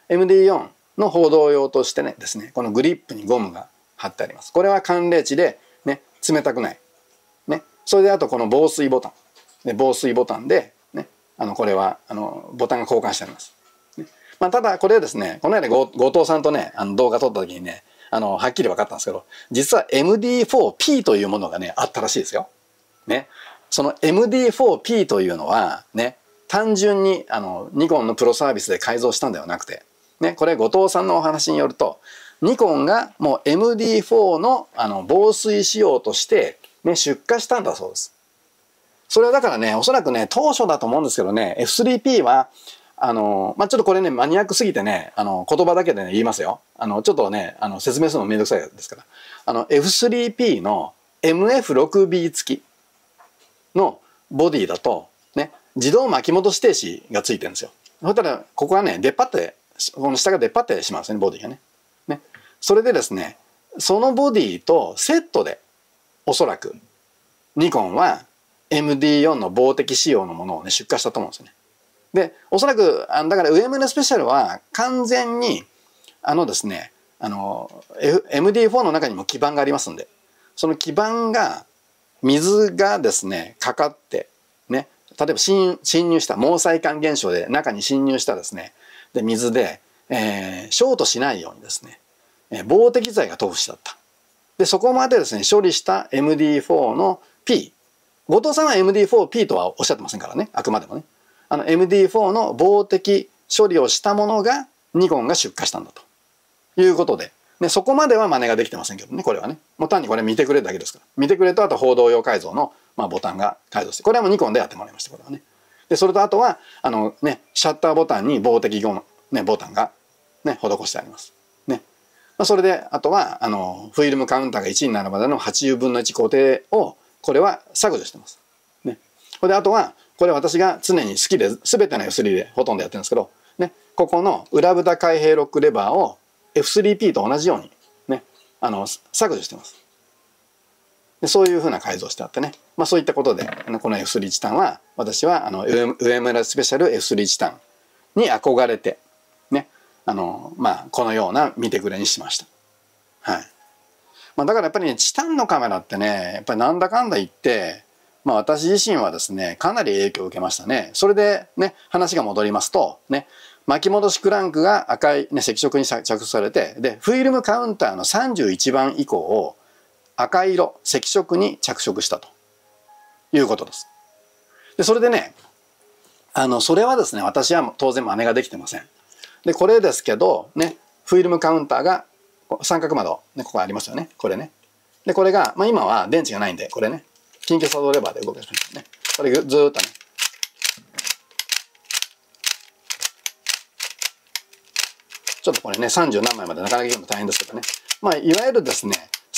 、MD4 の報道用としてね、ですね、このグリップにゴムが貼ってあります。これは寒冷地でね、冷たくない。ね。それであとこの防水ボタン。で、防水ボタンで、ね、これは、ボタンが交換してあります。ね、ただこれですね、この間後藤さんとね、動画撮った時にね、はっきり分かったんですけど、実は MD4P というものがね、あったらしいですよ。ね。その MD4P というのは、ね、単純に、ニコンのプロサービスで改造したんではなくて、ね、これ後藤さんのお話によると、ニコンがもう MD4 の、防水仕様として、ね、出荷したんだそうです。それはだからね、おそらくね、当初だと思うんですけどね、F3P は、ちょっとこれね、マニアックすぎてね、言葉だけでね、言いますよ。ちょっとね、説明するのめんどくさいですから。F3P の MF6B 付きのボディだと、ね、自動巻き戻し停止がついてるんですよ。そしたら、ここはね、出っ張って、この下が出っ張ってしまうんですね、ボディがね。ね。それでですね、そのボディとセットで、おそらく、ニコンは MD4 の防滴仕様のものをね、出荷したと思うんですよね。で、おそらく、だから上村スペシャルは完全に、ですね、MD4 の中にも基板がありますんで、その基板が、水がですね、かかって、ね、例えば侵入した、毛細管現象で中に侵入したですね、 で水で、ショートしないようにですね、防滴剤が塗布してあった。でそこまでですね処理した MD4 の P、 後藤さんは MD4P とはおっしゃってませんからね、あくまでもねMD4 の防滴処理をしたものがニコンが出荷したんだということで、ね、そこまでは真似ができてませんけどね、これはねもう単にこれ見てくれるだけですから、見てくれとあと報道用改造の、ボタンが改造して、これはもうニコンでやってもらいました、これはね。でそれとあとはシャッターボタンに防滴ボタンがね施してありますね。それであとはフィルムカウンターが1になるまでの80分の1工程をこれは削除してますね。これであとはこれ私が常に好きで全ての F3 でほとんどやってるんですけど、ね、ここの裏蓋開閉ロックレバーを F3P と同じようにね削除してます。でそういうふうな改造してあってね、そういったことでこの F3 チタンは私は上村スペシャル F3 チタンに憧れてねこのような見てくれにしました。はい。だからやっぱりねチタンのカメラってねやっぱりなんだかんだ言って私自身はですねかなり影響を受けましたね。それでね話が戻りますとね、巻き戻しクランクが赤い、赤色に着色されて、でフィルムカウンターの31番以降を赤色赤色に着色したということです。でそれでねそれはですね私は当然真似ができてません。でこれですけどねフィルムカウンターが三角窓、ここありますよね、これね。でこれが、今は電池がないんでこれね緊急作動レバーで動かしますね。これずーっとねちょっとこれね30何枚までなかなか言うの大変ですけどね、いわゆるですね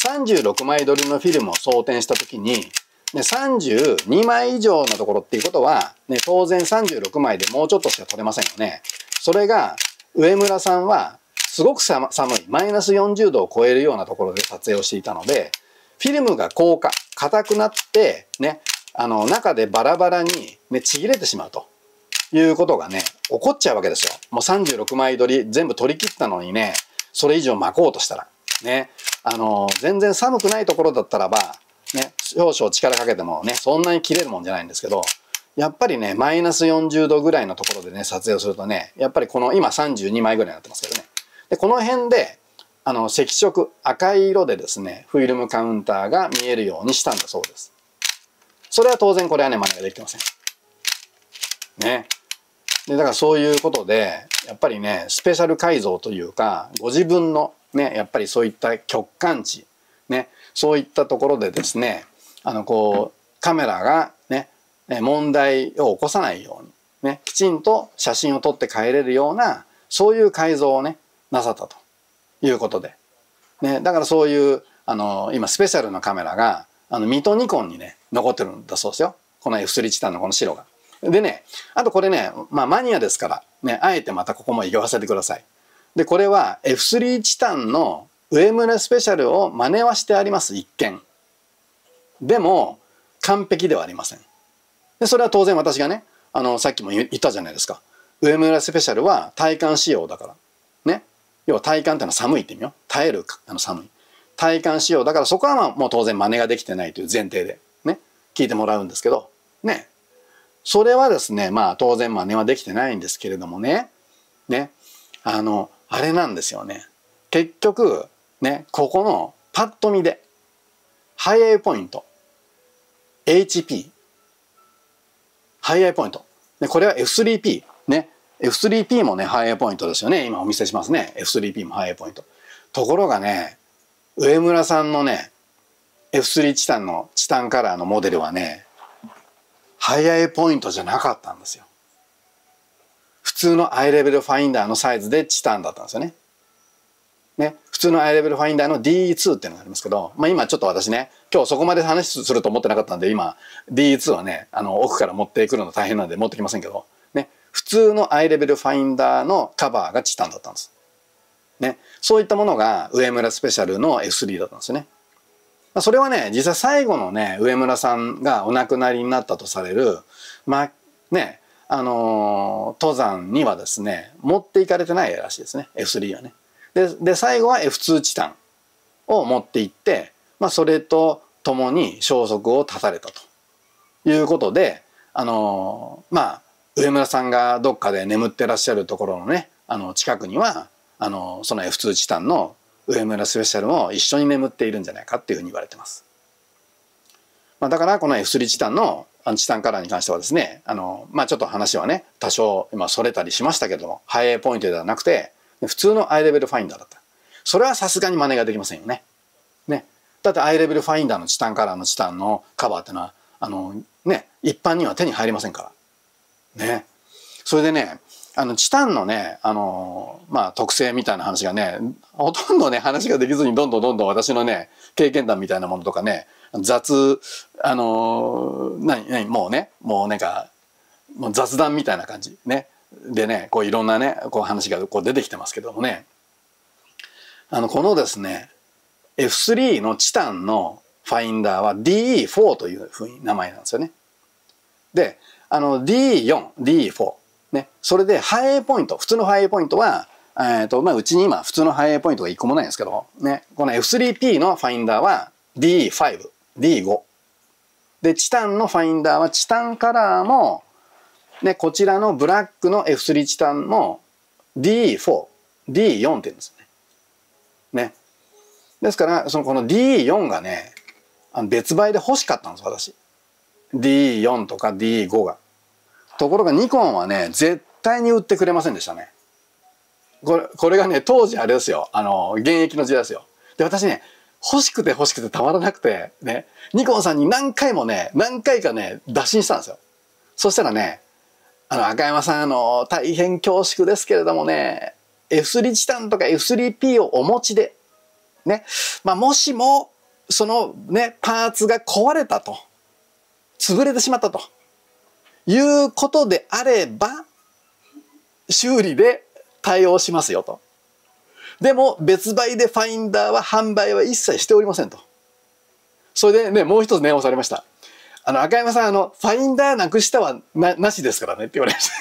36枚撮りのフィルムを装填した時に、32枚以上のところっていうことは、当然36枚でもうちょっとしか撮れませんよね。それが上村さんはすごく寒いマイナス40度を超えるようなところで撮影をしていたので、フィルムが硬くなってね中でバラバラに、ちぎれてしまうということがね起こっちゃうわけですよ。もう36枚撮り全部撮り切ったのにねそれ以上巻こうとしたらね全然寒くないところだったらばね少々力かけてもねそんなに切れるもんじゃないんですけど、やっぱりねマイナス40度ぐらいのところでね撮影をするとねやっぱりこの今32枚ぐらいになってますけどね、でこの辺で赤色赤い色でですねフィルムカウンターが見えるようにしたんだそうです。それは当然これはね真似ができてませんね。でだからそういうことでやっぱりねスペシャル改造というかご自分のねやっぱりそういった極感値ねそういったところでですねカメラがね問題を起こさないようにねきちんと写真を撮って帰れるようなそういう改造をねなさったということで、ね、だからそういう今スペシャルなカメラがミトニコンにね残ってるんだそうですよ、この F3 チタンのこの白が。でねあとこれねマニアですからねあえてまたここも言わせてください。でこれは F3 チタンの上村スペシャルを真似はしてあります、一見。でも完璧ではありません。でそれは当然私がねさっきも言ったじゃないですか、上村スペシャルは耐寒仕様だからね、要は耐寒っていうのは寒いって意味よ、耐える寒い耐寒仕様だから、そこはもう当然真似ができてないという前提でね聞いてもらうんですけどね、それはですね当然真似はできてないんですけれどもねあれなんですよね、結局ねここのパッと見でハイアイポイント HP ハイアイポイント、これは F3P ね F3P もねハイアイポイントですよね。今お見せしますね、 F3P もハイアイポイント。ところがね上村さんのね F3 チタンカラーのモデルはねハイアイポイントじゃなかったんですよ。普通のアイレベルファインダーのサイズでチタンだったんですよね。普通のアイレベルファインダーの D2 っていうのがありますけど、今ちょっと私ね今日そこまで話すると思ってなかったんで今 D2 はね奥から持ってくるの大変なんで持ってきませんけどね、普通のアイレベルファインダーのカバーがチタンだったんですね。そういったものが上村スペシャルの F3 だったんですよね。それはね実際最後のね上村さんがお亡くなりになったとされる登山にはですね持っていかれてないらしいですね F3 はね。で最後は F2 チタンを持っていって、それとともに消息を絶たれたということで上村さんがどっかで眠ってらっしゃるところのね近くにはその F2 チタンの上村スペシャルも一緒に眠っているんじゃないかっていうふうに言われてます。だからこの F3 チタンのチタンカラーに関してはですね、ちょっと話はね多少今それたりしましたけれども、ハイエーポイントではなくて普通のアイレベルファインダーだった。それはさすがに真似ができませんよね。だってアイレベルファインダーのチタンカラーのチタンのカバーっていうのは一般には手に入りませんからね。それでねチタンのね特性みたいな話がねほとんどね話ができずにどんどん私のね経験談みたいなものとかね雑もうなんかもう雑談みたいな感じねでねこういろんなねこう話がこう出てきてますけどもね、このですね F3 のチタンのファインダーは DE4 というふうに名前なんですよね。でD4、D4 ね、それでハイエーポイント、普通のハイエーポイントはうちに今普通のハイエーポイントが1個もないんですけどね、この F3P のファインダーは D5、D5 でチタンのファインダーはチタンカラーもねこちらのブラックの F3 チタンも D4、D4 って言うんですよね。ですからこの D4 がね別売で欲しかったんです私。D4 とか D5 が。ところがニコンはね絶対に売ってくれませんでしたね。これがね当時あれですよ現役の時代ですよ。で私ね欲しくてたまらなくてねニコンさんに何回かね打診したんですよ。そしたらね赤山さん大変恐縮ですけれどもね F3 チタンとか F3P をお持ちでねもしもそのねパーツが壊れたと潰れてしまったということであれば修理で対応しますよと。でも別売でファインダーは販売は一切しておりませんと。それでねもう一つ念をされました。赤山さんファインダーなくしたはなしですからねって言われました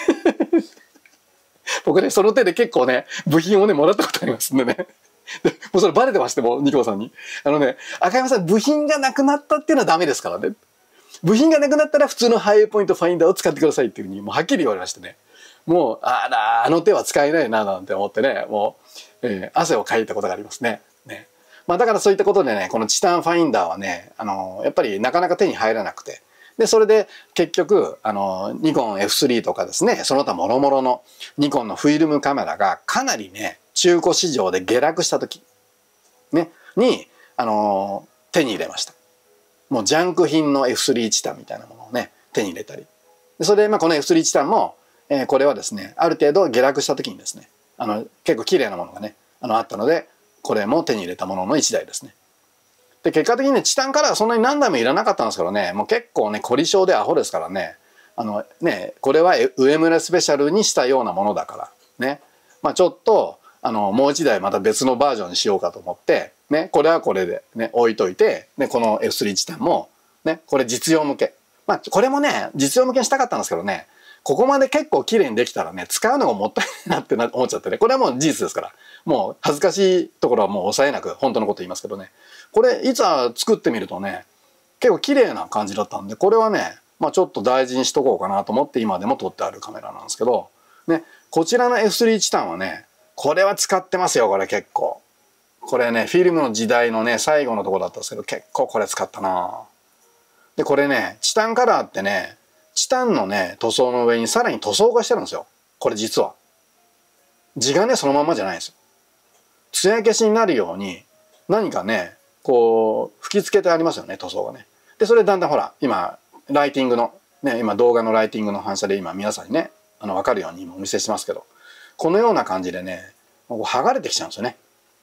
僕ねその手で結構ね部品をねもらったことありますんでねもうそれバレてましてもニコンさんに赤山さん部品がなくなったっていうのはダメですからね。部品がなくなったら普通のハイエーポイントファインダーを使ってくださいっていうふうにもうはっきり言われましてね、もうあの手は使えないななんて思ってねもう、汗をかいたことがありますね。だからそういったことでねこのチタンファインダーはねやっぱりなかなか手に入らなくて、でそれで結局ニコン F3 とかですねその他もろもろのニコンのフィルムカメラがかなりね中古市場で下落した時ねに手に入れました。もうジャンク品の F3 チタンみたいなものをね手に入れたり、それでこの F3 チタンも、これはですねある程度下落した時にですね結構綺麗なものがねあったのでこれも手に入れたものの1台ですね。で結果的にねチタンカラーはそんなに何台もいらなかったんですけどねもう結構ね凝り性でアホですからねこれは上村スペシャルにしたようなものだからねちょっともう1台また別のバージョンにしようかと思ってこれはこれでね置いといてこの F3 チタンもこれ実用向けこれもね実用向けにしたかったんですけどねここまで結構綺麗にできたらね使うのがもったいないなって思っちゃってね、これはもう事実ですからもう恥ずかしいところはもう抑えなく本当のこと言いますけどね、これいざ作ってみるとね結構綺麗な感じだったんでこれはねちょっと大事にしとこうかなと思って今でも撮ってあるカメラなんですけどこちらの F3 チタンはねこれは使ってますよ。これ結構これねフィルムの時代のね最後のところだったんですけど結構これ使ったな。でこれねチタンカラーってねチタンのね塗装の上にさらに塗装がしてるんですよ。これ実は地がねそのままじゃないんですよ。艶消しになるように何かねこう吹き付けてありますよね塗装がね。でそれだんだんほら今ライティングのね今動画のライティングの反射で今皆さんにね分かるように今お見せしてますけどこのような感じでね剥がれてきちゃうんですよね。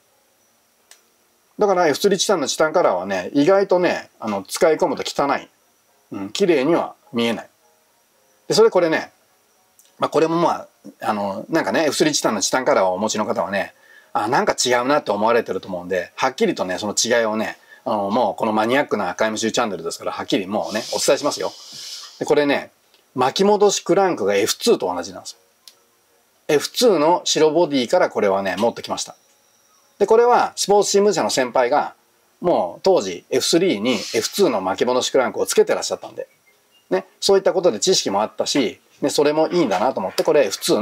だから F3 チタンのチタンカラーはね意外とね使い込むと汚い、綺麗には見えない。でそれこれねこれもなんかね F3 チタンのチタンカラーをお持ちの方はねなんか違うなって思われてると思うんではっきりとねその違いをねもうこのマニアックな赤い虫チャンネルですからはっきりもうねお伝えしますよ。でこれね巻き戻しクランクが F2 と同じなんですよ。F2 の白ボディからこれはね持ってきました。でこれはスポーツ新聞社の先輩がもう当時 F3 に F2 の巻き戻しクランクをつけてらっしゃったんで、そういったことで知識もあったし、それもいいんだなと思ってこれ F2 の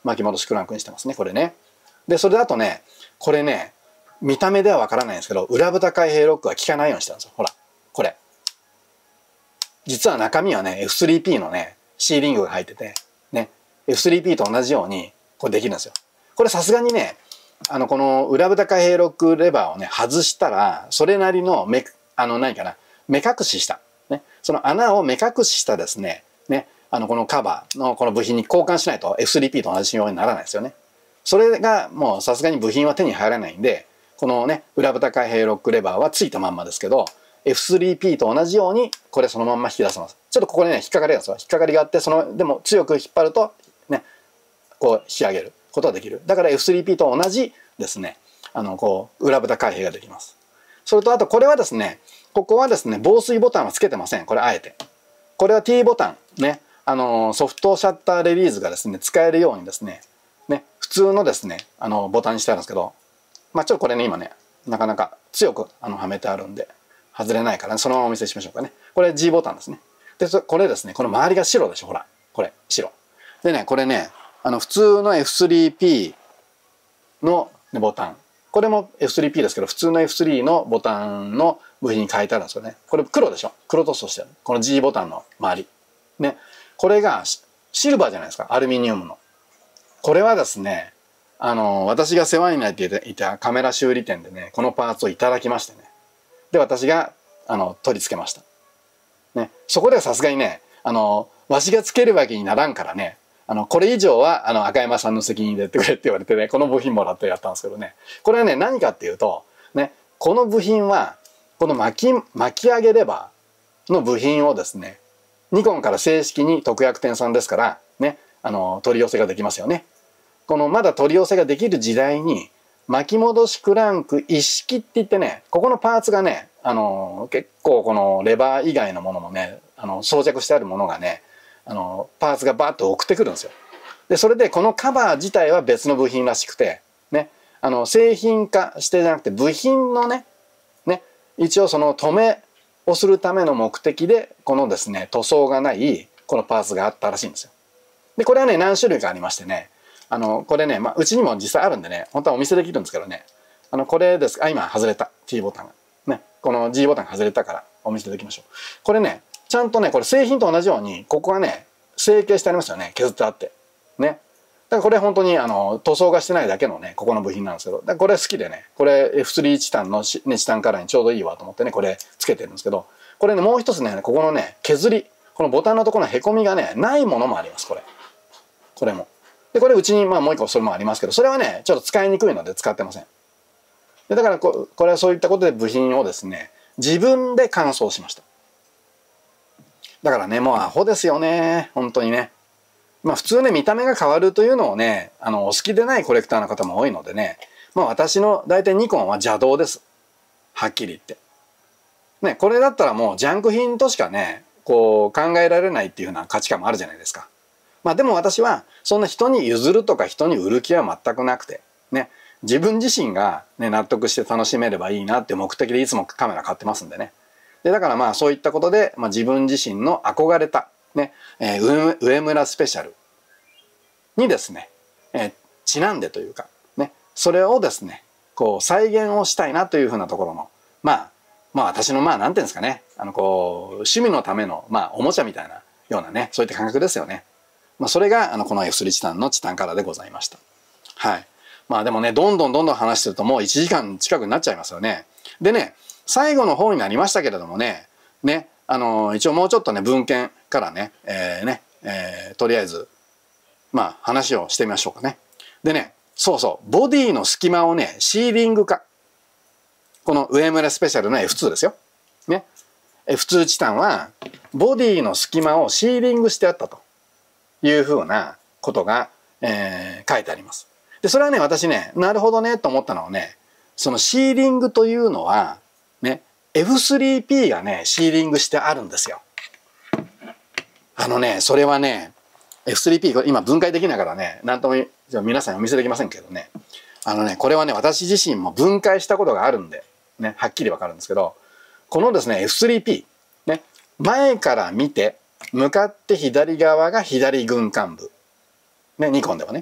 巻き戻しクランクにしてますね、これね。で、それだとね、これね、見た目ではわからないんですけど、裏蓋開閉ロックは効かないようにしてるんですよ。ほら、これ。実は中身はね、F3P のね、シーリングが入ってて、ね、F3P と同じように、これできるんですよ。これさすがにね、この裏蓋開閉ロックレバーをね、外したら、それなりの何かな、目隠しした、ね、その穴を目隠ししたですね、このカバーのこの部品に交換しないと F3P と同じようにならないですよね。それがもうさすがに部品は手に入らないんで、このね、裏蓋開閉ロックレバーはついたまんまですけど、F3P と同じように、これそのまんま引き出せます。ちょっとここでね、引っかかりがあるんですよ。引っかかりがあって、でも強く引っ張ると、ね、こう引き上げることができる。だから F3P と同じですね、裏蓋開閉ができます。それとあとこれはですね、ここはですね、防水ボタンはつけてません。これあえて。これは T ボタン、ね、ソフトシャッターレリースがですね、使えるようにですね、普通のですね、ボタンにしてあるんですけど、まあちょっとこれね、今ね、なかなか強くはめてあるんで、外れないから、ね、そのままお見せしましょうかね。これ G ボタンですね。で、これですね、この周りが白でしょ、ほら。これ、白。でね、これね、普通の F3P のボタン。これも F3P ですけど、普通の F3 のボタンの部品に書いてあるんですよね。これ黒でしょ、黒塗装してる。この G ボタンの周り。ね。これがシルバーじゃないですか、アルミニウムの。これはですね、私が世話になっていたカメラ修理店でね、このパーツをいただきましてね。で、私が、取り付けました。ね。そこではさすがにね、わしがつけるわけにならんからね、これ以上は、赤山さんの責任でやってくれって言われてね、この部品もらってやったんですけどね。これはね、何かっていうと、ね、この部品は、この巻き上げレバーの部品をですね、ニコンから正式に特約店さんですから、ね、取り寄せができますよね。このまだ取り寄せができる時代に、巻き戻しクランク一式って言ってね、ここのパーツがね、結構このレバー以外のものもね、装着してあるものがね、パーツがバーッと送ってくるんですよ。で、それでこのカバー自体は別の部品らしくて、ね、製品化してじゃなくて部品のね、一応その止めをするための目的で、このですね、塗装がないこのパーツがあったらしいんですよ。で、これはね、何種類かありましてね、これね、まあ、うちにも実際あるんでね、本当はお見せできるんですけどね、これです。今外れた。T ボタンが。ね、この G ボタンが外れたからお見せできましょう。これね、ちゃんとね、これ製品と同じように、ここがね、成形してありますよね。削ってあって。ね。だからこれ本当に塗装がしてないだけのね、ここの部品なんですけど、だからこれ好きでね、これ F3 チタンのチタンカラーにちょうどいいわと思ってね、これつけてるんですけど、これね、もう一つね、ここのね、削り、このボタンのところのへこみがね、ないものもあります、これ。これも。で、これうちにまあもう一個それもありますけど、それはね、ちょっと使いにくいので使ってません。でだからこれはそういったことで部品をですね、自分で乾燥しました。だからね、もうアホですよね。本当にね。まあ普通ね、見た目が変わるというのをね、お好きでないコレクターの方も多いのでね、まあ私の大体ニコンは邪道です。はっきり言って。ね、これだったらもうジャンク品としかね、こう考えられないっていうような価値観もあるじゃないですか。まあでも私はそんな人に譲るとか人に売る気は全くなくて、ね、自分自身が、ね、納得して楽しめればいいなっていう目的でいつもカメラ買ってますんでね。でだからまあそういったことで、まあ、自分自身の憧れた、ね上村スペシャルにですね、ちなんでというか、ね、それをですねこう再現をしたいなというふうなところのまあ私のまあなんていうんですかね、こう趣味のためのまあおもちゃみたいなようなね、そういった感覚ですよね。まあそれがこの F3 チタンのチタンカラーでございました。はい。まあでもね、どんどん話してるともう1時間近くになっちゃいますよね。でね、最後の方になりましたけれどもね、一応もうちょっとね、文献からね、とりあえず、まあ話をしてみましょうかね。でね、そうそう、ボディの隙間をね、シーリング化。この上村スペシャルの F2 ですよ。ね。F2 チタンは、ボディの隙間をシーリングしてあったというふうなことが、書いてあります。で、それはね、私ね、なるほどね、と思ったのはね、そのシーリングというのは、ね、F3P がね、シーリングしてあるんですよ。それはね、F3P、これ今分解できないからね、なんとも皆さんにお見せできませんけどね、これはね、私自身も分解したことがあるんで、ね、はっきりわかるんですけど、このですね、F3P、ね、前から見て、向かって左側が左軍艦部。ね、ニコンではね。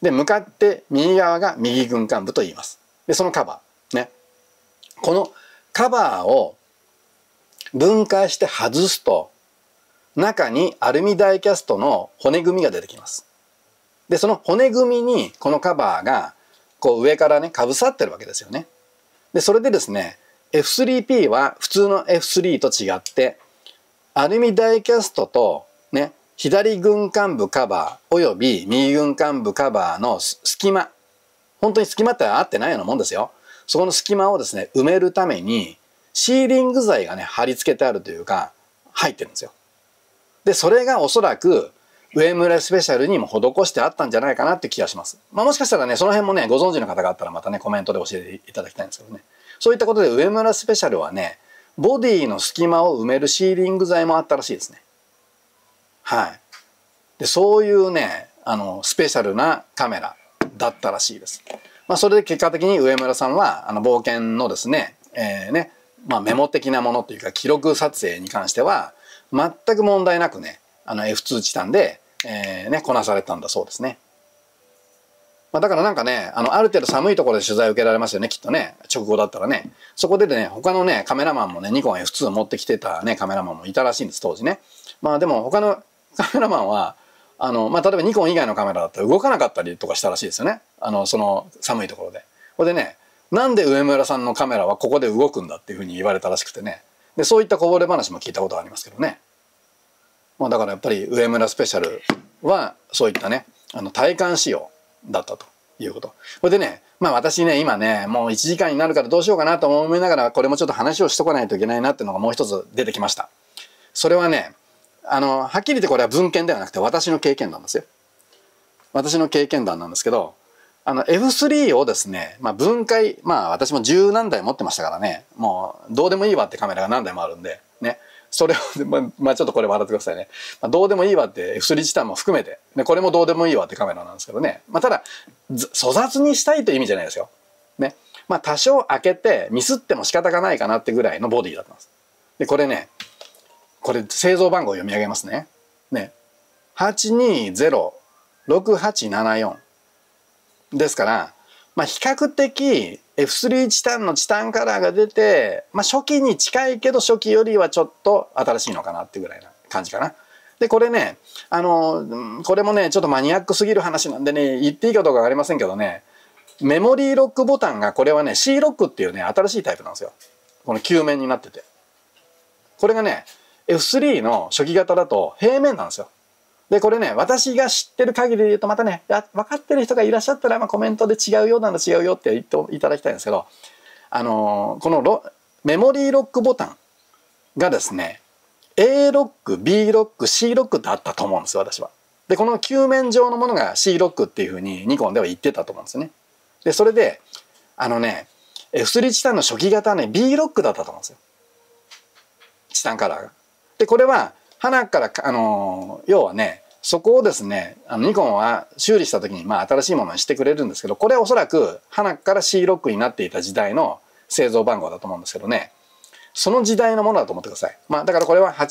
で、向かって右側が右軍艦部と言います。で、そのカバー。ね。このカバーを分解して外すと、中にアルミダイキャストの骨組みが出てきます。で、その骨組みにこのカバーがこう上からね、かぶさってるわけですよね。で、それでですね、F3P は普通の F3 と違って、アルミダイキャストとね、左軍艦部カバーおよび右軍艦部カバーの隙間、本当に隙間って合ってないようなもんですよ。そこの隙間をですね、埋めるためにシーリング材がね、貼り付けてあるというか、入ってるんですよ。で、それがおそらく上村スペシャルにも施してあったんじゃないかなって気がします。まあもしかしたらね、その辺もね、ご存知の方があったらまたね、コメントで教えていただきたいんですけどね。そういったことで上村スペシャルはね、ボディの隙間を埋めるシーリング材もあったらしいですね。はい。で、そういうね、スペシャルなカメラだったらしいです。まあそれで結果的に上村さんは、冒険のですね、まあメモ的なものというか記録撮影に関しては、全く問題なくね、F2 チタンで、こなされたんだそうですね。まあだからなんかね、ある程度寒いところで取材を受けられますよね、きっとね。直後だったらね。そこでね、他のね、カメラマンもね、ニコン F2 を持ってきてたね、カメラマンもいたらしいんです、当時ね。まあでも他のカメラマンは、まあ例えばニコン以外のカメラだったら動かなかったりとかしたらしいですよね。その寒いところで。これでね、なんで上村さんのカメラはここで動くんだっていうふうに言われたらしくてね。で、そういったこぼれ話も聞いたことがありますけどね。まあだからやっぱり上村スペシャルはそういったね、体感仕様だったということ。これでね、まあ私ね、今ね、もう1時間になるからどうしようかなと思いながら、これもちょっと話をしとかないといけないなっていうのがもう一つ出てきました。それはね、はっきり言ってこれは文献ではなくて私の経験談ですよ。私の経験談なんですけど、F3 をですね、まあ分解、まあ私も十何台持ってましたからね、もうどうでもいいわってカメラが何台もあるんで、ね。それを、まあちょっとこれ笑ってくださいね。まあ、どうでもいいわって F3 チタンも含めて、でこれもどうでもいいわってカメラなんですけどね。まあただ、粗雑にしたいという意味じゃないですよ。ね。まあ多少開けてミスっても仕方がないかなってぐらいのボディだったんです。で、これね、これ製造番号を読み上げますね。ね。820-6874。ですから、まあ比較的 F3 チタンのチタンカラーが出て、まあ初期に近いけど初期よりはちょっと新しいのかなっていうぐらいな感じかな。で、これね、これもね、ちょっとマニアックすぎる話なんでね、言っていいかどうかわかりませんけどね、メモリーロックボタンがこれはね、C ロックっていうね、新しいタイプなんですよ。この球面になってて。これがね、F3 の初期型だと平面なんですよ。で、これね、私が知ってる限りで言うと、またね、分かってる人がいらっしゃったら、まあ、コメントで違うようなの違うよって言っていただきたいんですけど、このメモリーロックボタンがですね、A ロック、B ロック、C ロックってあったと思うんですよ、私は。で、この球面上のものが C ロックっていうふうにニコンでは言ってたと思うんですよね。で、それで、F3 チタンの初期型はね、B ロックだったと思うんですよ。チタンカラーが。で、これは、花から、要はね、そこをですね、ニコンは修理した時に、まあ新しいものにしてくれるんですけど、これはおそらく、花から C ロックになっていた時代の製造番号だと思うんですけどね、その時代のものだと思ってください。まあだからこれは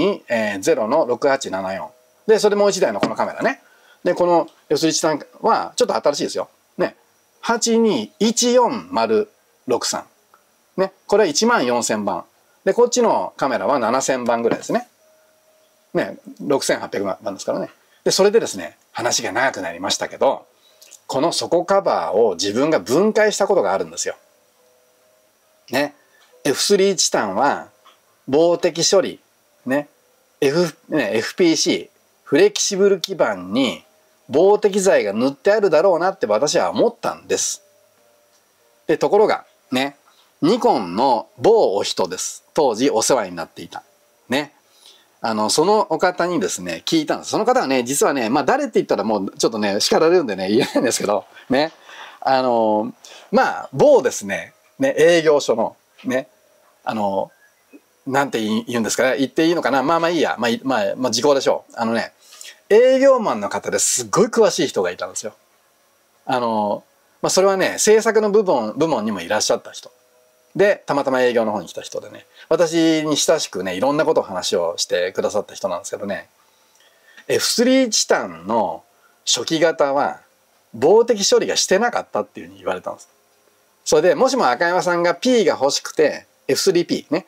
820-6874。で、それもう一台のこのカメラね。で、この F3 チタンはちょっと新しいですよ。ね。8214063。ね。これは14000番。で、こっちのカメラは7000番ぐらいですね。ね、6800番ですからね。で、それでですね、話が長くなりましたけど、この底カバーを自分が分解したことがあるんですよ。ね。F3 チタンは、防滴処理、ね、FPC、フレキシブル基板に防滴剤が塗ってあるだろうなって私は思ったんです。で、ところが、ね、ニコンの某お人です。当時お世話になっていた。ね。そのお方にですね、聞いたんです。その方はね、実はね、まあ誰って言ったらもうちょっとね、叱られるんでね、言えないんですけど、ね。まあ、某ですね、営業所の、ね、なんて言うんですかね、言っていいのかな、まあまあいいや、まあ時効でしょう。営業マンの方ですっごい詳しい人がいたんですよ。まあそれはね、制作の部門にもいらっしゃった人。で、たまたま営業の方に来た人でね、私に親しくね、いろんなことを話をしてくださった人なんですけどね、F3 チタンの初期型は防滴処理がしてなかったっていうふうに言われたんです。それでもしも赤山さんが P が欲しくて F3P ね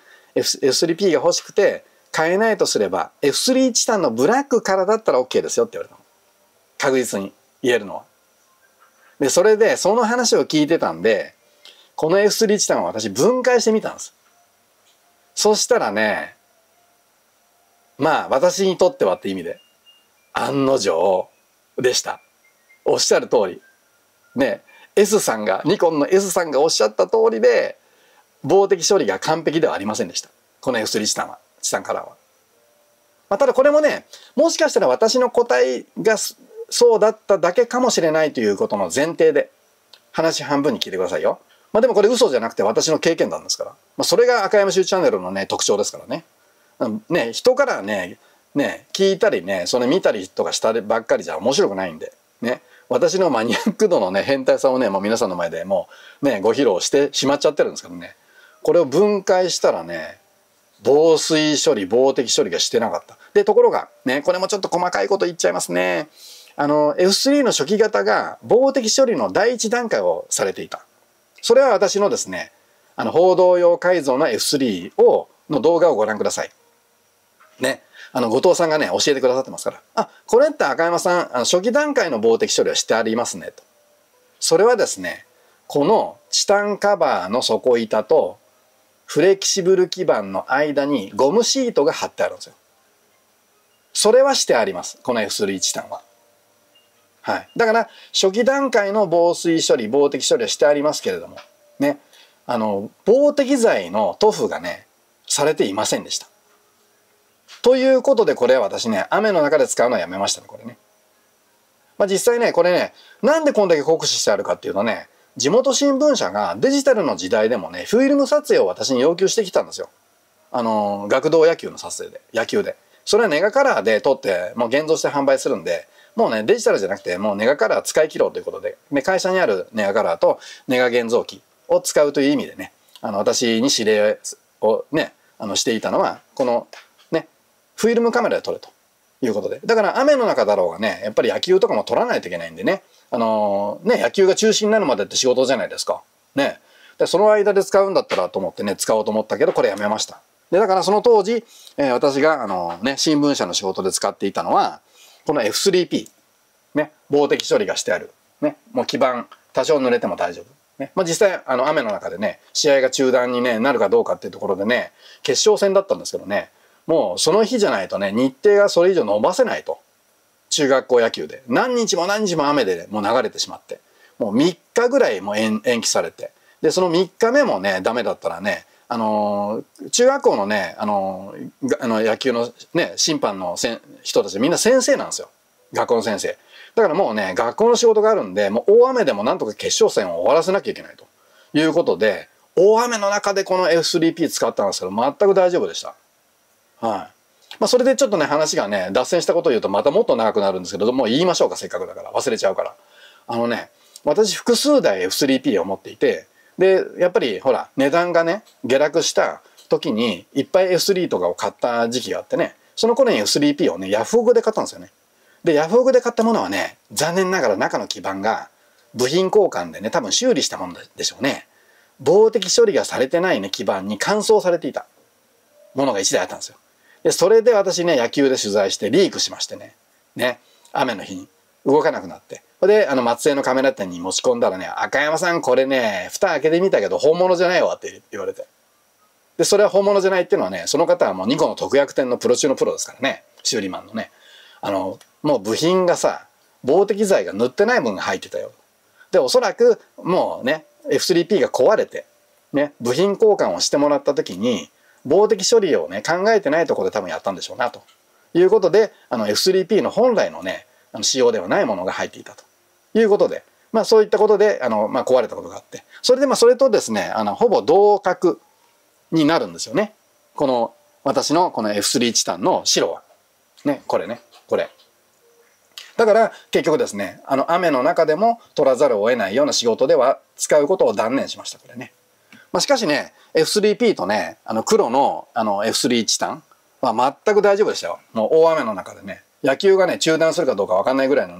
F3P が欲しくて買えないとすれば F3 チタンのブラックからだったら OK ですよって言われたの。確実に言えるのは。でそれでその話を聞いてたんでこの F3 チタンを私分解してみたんです。そしたらねまあ私にとってはって意味で案の定でした。おっしゃる通りね S さんがニコンの S さんがおっしゃった通りで防滴処理が完璧ではありませんでした。この F3 チタンカラーは。まあ、ただこれもねもしかしたら私の答えがそうだっただけかもしれないということの前提で話半分に聞いてくださいよ。まあでもこれ嘘じゃなくて私の経験談ですから、まあ、それが赤山修チャンネルのね特徴ですからね。ね人からね聞いたりねそれ見たりとかしたばっかりじゃ面白くないんでね私のマニアック度のね変態さをねもう皆さんの前でもうねご披露してしまっちゃってるんですけどねこれを分解したらね防水処理防滴処理がしてなかった。でところがねこれもちょっと細かいこと言っちゃいますね。F3 の初期型が防滴処理の第一段階をされていた。それは私のですね報道用改造の F3 の動画をご覧ください。ね後藤さんがね教えてくださってますから「あこれって赤山さん初期段階の防滴処理はしてありますね」と。それはですねこのチタンカバーの底板とフレキシブル基板の間にゴムシートが貼ってあるんですよ。それはしてありますこの F3 チタンは。はい、だから初期段階の防水処理防滴処理はしてありますけれどもね防滴剤の塗布がねされていませんでした。ということでこれは私ね雨の中で使うのはやめましたねこれね。まあ実際ねこれねなんでこんだけ酷使してあるかっていうとね地元新聞社がデジタルの時代でもねフィルム撮影を私に要求してきたんですよ。学童野球の撮影で野球でそれはネガカラーで撮ってもう現像して販売するんでもうねデジタルじゃなくてもうネガカラー使い切ろうということで会社にあるネガカラーとネガ現像機を使うという意味でね私に指令をねしていたのはこのねフィルムカメラで撮れということでだから雨の中だろうがねやっぱり野球とかも撮らないといけないんでね野球が中止になるまでって仕事じゃないですか。ねでその間で使うんだったらと思ってね使おうと思ったけどこれやめました。でだからその当時、私が新聞社の仕事で使っていたのはこの F3P ね防滴処理がしてあるねもう基板多少濡れても大丈夫ね、まあ、実際雨の中でね試合が中断に、なるかどうかっていうところでね決勝戦だったんですけどねもうその日じゃないとね日程がそれ以上延ばせないと。中学校野球で何日も何日も雨でもう流れてしまってもう3日ぐらいもう延期されてでその3日目もねダメだったらね中学校のね野球のね審判の人たちみんな先生なんですよ学校の先生。だからもうね学校の仕事があるんでもう大雨でもなんとか決勝戦を終わらせなきゃいけないということで大雨の中でこの F3P 使ったんですけど全く大丈夫でした。はい。まあそれでちょっとね話がね脱線したことを言うとまたもっと長くなるんですけどもう言いましょうかせっかくだから忘れちゃうから私複数台 F3P を持っていてでやっぱりほら値段がね下落した時にいっぱい F3 とかを買った時期があってねその頃に F3P をねヤフオクで買ったんですよね。でヤフオクで買ったものはね残念ながら中の基板が部品交換でね多分修理したものでしょうね防滴処理がされてないね基板に乾燥されていたものが1台あったんですよ。でそれで私ね野球で取材してリークしましてね雨の日に動かなくなってで松江のカメラ店に持ち込んだらね「赤山さんこれね蓋開けてみたけど本物じゃないわ」って言われてでそれは本物じゃないっていうのはねその方はもうニコの特約店のプロ中のプロですからね修理マンのねもう部品がさ防滴剤が塗ってない分が入ってたよ。でおそらくもうね F3P が壊れてね部品交換をしてもらった時に防滴処理をね考えてないところで多分やったんでしょうなということでF3P の本来のね仕様ではないものが入っていたということでまあそういったことで壊れたことがあってそれでそれとですねほぼ同格になるんですよねこの私のこの F3 チタンの白はねこれだから結局ですね雨の中でも取らざるを得ないような仕事では使うことを断念しましたこれね。しかしね F3P とね黒のF3 チタンは全く大丈夫でしたよ。もう大雨の中でね野球がね中断するかどうか分かんないぐらいのね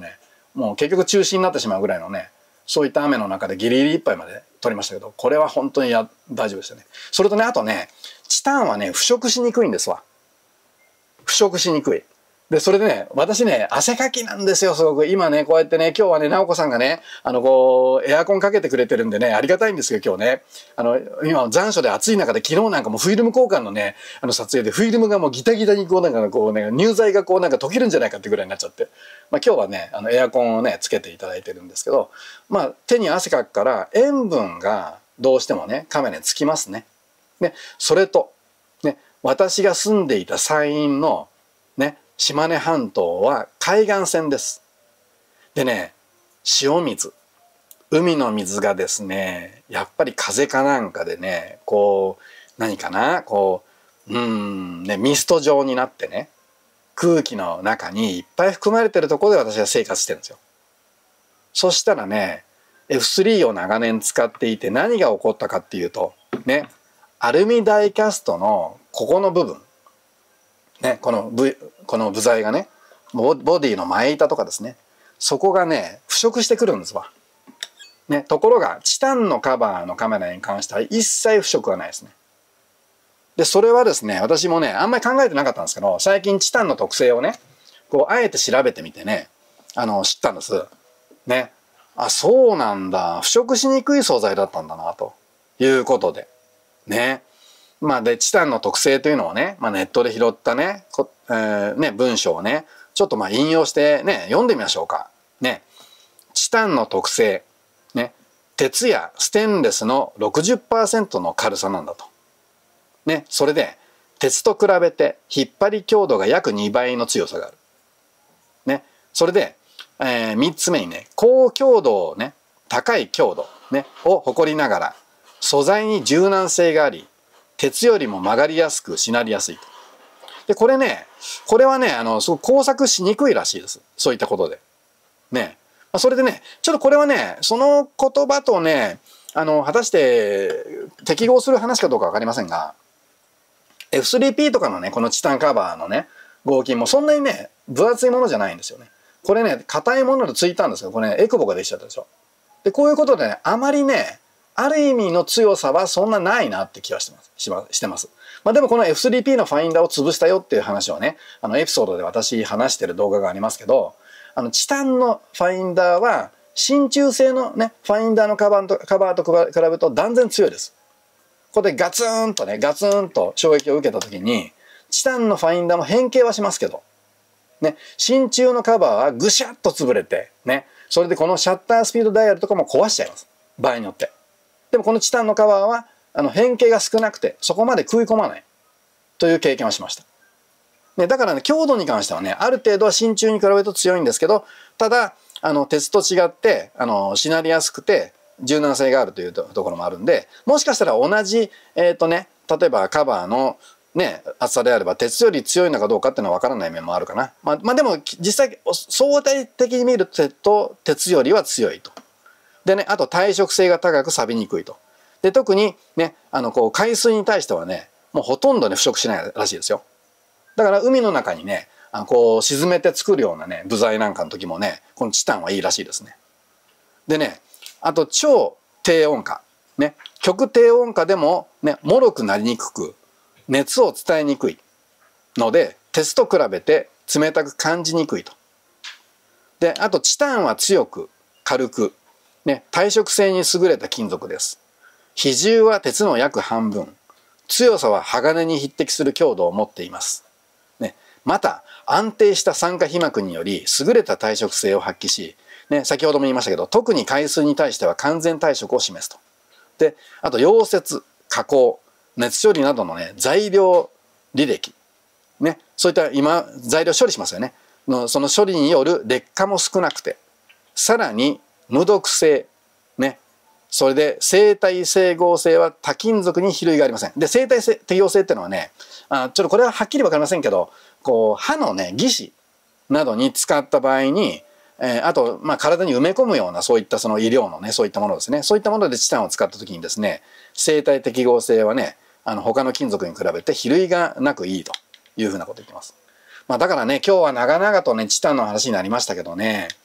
もう結局中止になってしまうぐらいのね、そういった雨の中でギリギリいっぱいまで取りましたけど、これは本当に大丈夫でしたね。それとね、あとね、チタンはね、腐食しにくいんですわ。腐食しにくい。で、それでね、私ね、汗かきなんですよ、すごく。今ね、こうやってね、今日はね、直子さんがね、エアコンかけてくれてるんでね、ありがたいんですよ、今日ね。今、残暑で暑い中で、昨日なんかもフィルム交換のね、撮影で、フィルムがもうギタギタにこう、なんかこうね、乳剤がこう、なんか溶けるんじゃないかってぐらいになっちゃって。まあ今日はね、エアコンをね、つけていただいてるんですけど、まあ手に汗かくから、塩分がどうしてもね、カメラにつきますね。で、それと、ね、私が住んでいた山陰の、ね、島根半島は海岸線です。でね、塩水、海の水がですね、やっぱり風かなんかでね、こう、何かな、こう、ね、ミスト状になってね、空気の中にいっぱい含まれてるところで私は生活してるんですよ。そしたらね、F3 を長年使っていて何が起こったかっていうと、ね、アルミダイキャストのここの部分、ね、この部材がね、ボディの前板とかですね、そこがね、腐食してくるんですわ。ね、ところが、チタンのカバーのカメラに関しては一切腐食はないですね。で、それはですね、私もね、あんまり考えてなかったんですけど、最近チタンの特性をね、こう、あえて調べてみてね、知ったんです。ね。あ、そうなんだ。腐食しにくい素材だったんだな、ということで。ね。まあで、チタンの特性というのをね、まあ、ネットで拾ったね、文章をね、ちょっとまあ引用してね、読んでみましょうか。ね。チタンの特性。ね。鉄やステンレスの 60% の軽さなんだと。ね。それで、鉄と比べて引っ張り強度が約2倍の強さがある。ね。それで、3つ目にね、高強度をね、高い強度、ね、を誇りながら、素材に柔軟性があり、鉄よりも曲がりやすくしなりやすいと。で、これはね、すごく工作しにくいらしいです。そういったことで。ね。それでね、ちょっとこれはね、その言葉とね、果たして適合する話かどうかわかりませんが、F3P とかのね、このチタンカバーのね、合金もそんなにね、分厚いものじゃないんですよね。これね、硬いものでついたんですけど、これね、エクボができちゃったでしょ。で、こういうことでね、あまりね、ある意味の強さはそんなないなって気はしてます。まあでもこの F3P のファインダーを潰したよっていう話をね、エピソードで私話してる動画がありますけど、チタンのファインダーは、真鍮製のね、ファインダーのカバーと比べると断然強いです。ここでガツンと衝撃を受けた時に、チタンのファインダーも変形はしますけど、ね、真鍮のカバーはぐしゃっと潰れて、ね、それでこのシャッタースピードダイヤルとかも壊しちゃいます。場合によって。でもこのチタンのカバーは変形が少なくてそこまで食い込まないという経験をしました。ね、だからね、強度に関してはね、ある程度は真鍮に比べると強いんですけど、ただ鉄と違ってしなりやすくて柔軟性があるというところもあるんで、もしかしたら同じ例えばカバーのね、厚さであれば鉄より強いのかどうかっていうのは分からない面もあるかな。まあでも実際相対的に見ると鉄よりは強いと。でね、あと耐食性が高く錆びにくいと。で、特にね、こう海水に対してはね、もうほとんどね、腐食しないらしいですよ。だから海の中にね、こう沈めて作るようなね、部材なんかの時もね、このチタンはいいらしいですね。でね、あと超低温下。ね、極低温下でもね、脆くなりにくく、熱を伝えにくいので、鉄と比べて冷たく感じにくいと。で、あとチタンは強く、軽く、ね、耐食性に優れた金属です。比重は鉄の約半分。強さは鋼に匹敵する強度を持っています。ね、また、安定した酸化被膜により優れた耐食性を発揮し、ね、先ほども言いましたけど、特に海水に対しては完全耐食を示すと。で、あと溶接、加工、熱処理などのね、材料履歴。ね、そういった今、材料処理しますよね。その処理による劣化も少なくて、さらに無毒性、ね、それで生体整合性は多金属に比類がありません。で、生体適応性っていうのはね、ちょっとこれははっきりわかりませんけど、こう、歯のね、義歯などに使った場合に、あと、まあ、体に埋め込むようなそういったその医療のね、そういったものですね。そういったものでチタンを使った時にですね、生体適合性はね、他の金属に比べて比類がなくいいというふうなことを言ってます。まあ、だからね、今日は長々とね、チタンの話になりましたけどね、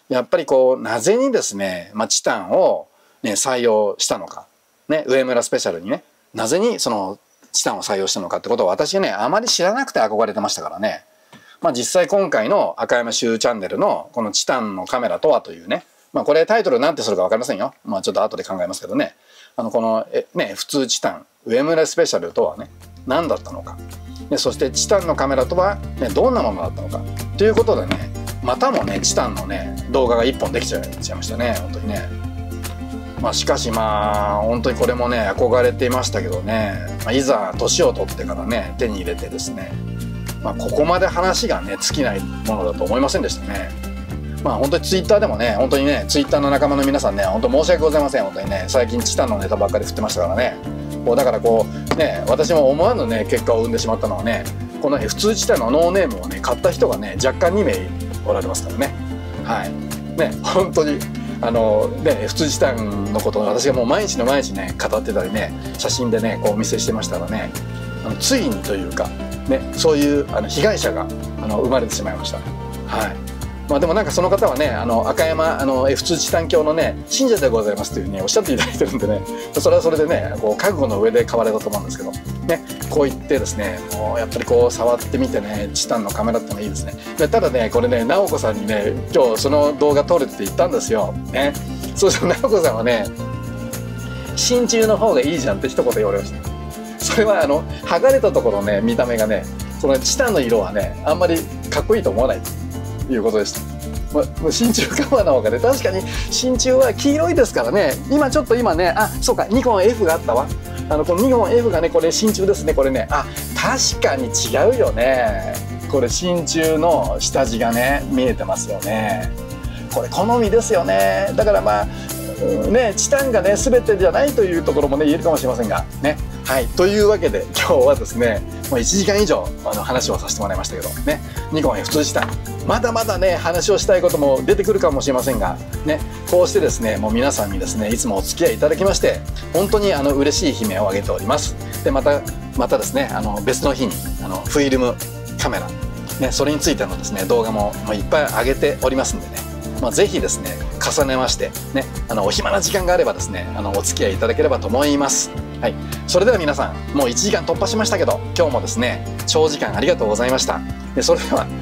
やっぱりこうなぜにですね、チタンを、ね、採用したのか、ね、上村スペシャルにねなぜにそのチタンを採用したのかってことを私ねあまり知らなくて憧れてましたからね。実際今回の赤山修チャンネルのこのチタンのカメラとはというね、これタイトルなんてするか分かりませんよ。ちょっと後で考えますけどね。この普通チタン上村スペシャルとはね何だったのか。そしてチタンのカメラとは、ね、どんなものだったのかということでね、またもねチタンのね動画が1本できちゃいましたね、本当にね。しかし本当にこれもね憧れていましたけどね、いざ年を取ってからね手に入れてですね、ここまで話がね尽きないものだと思いませんでしたね。本当にツイッターでもね、本当にねツイッターの仲間の皆さんね、本当申し訳ございません。本当にね最近チタンのネタばっかり振ってましたからね。だからこうね、私も思わぬね結果を生んでしまったのはね、この普通チタンのノーネームをね買った人がね若干2名おられますからね。はいね、本当に普通チタンのことを私がもう毎日の毎日ね語ってたりね、写真でねこうお見せしてましたらね、ついにというかね、そういう被害者が生まれてしまいました。はい。でもなんかその方はね赤山F2 チタン教のね信者でございますというねおっしゃっていただいてるんでね、それはそれでねこう覚悟の上で買われたと思うんですけどね、こう言ってですね、もうやっぱりこう触ってみてねチタンのカメラってのがいいですね。ただねこれね直子さんにね今日その動画撮るって言ったんですよね。そうすると直子さんはね真鍮の方がいいじゃんって一言言われました。それは剥がれたところね見た目がねこのチタンの色はねあんまりかっこいいと思わないということでした。真鍮カバーの方がね確かに真鍮は黄色いですからね、ちょっと今ねそうかニコン F があったわ。このニコン F がねこれ真鍮ですね。これね確かに違うよね。これ真鍮の下地がね見えてますよね。これ好みですよね。だからチタンがね全てじゃないというところもね言えるかもしれませんがね。はい、というわけで今日はですね1時間以上話をさせてもらいましたけどね、ニコン F2 チタンまだまだね話をしたいことも出てくるかもしれませんがね、こうしてですねもう皆さんにですねいつもお付き合いいただきまして本当に嬉しい悲鳴を上げております。でまたですね別の日にフィルムカメラねそれについてのですね動画もいっぱい上げておりますんでね、ぜひですね重ねましてねお暇な時間があればですねお付き合いいただければと思います。はい、それでは皆さんもう1時間突破しましたけど今日もですね長時間ありがとうございました。でそれでは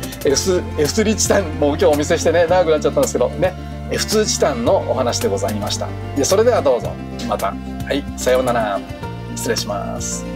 F3 チタンもう今日お見せしてね長くなっちゃったんですけどね F2 チタンのお話でございました。でそれではどうぞまた。はい、さようなら。失礼します。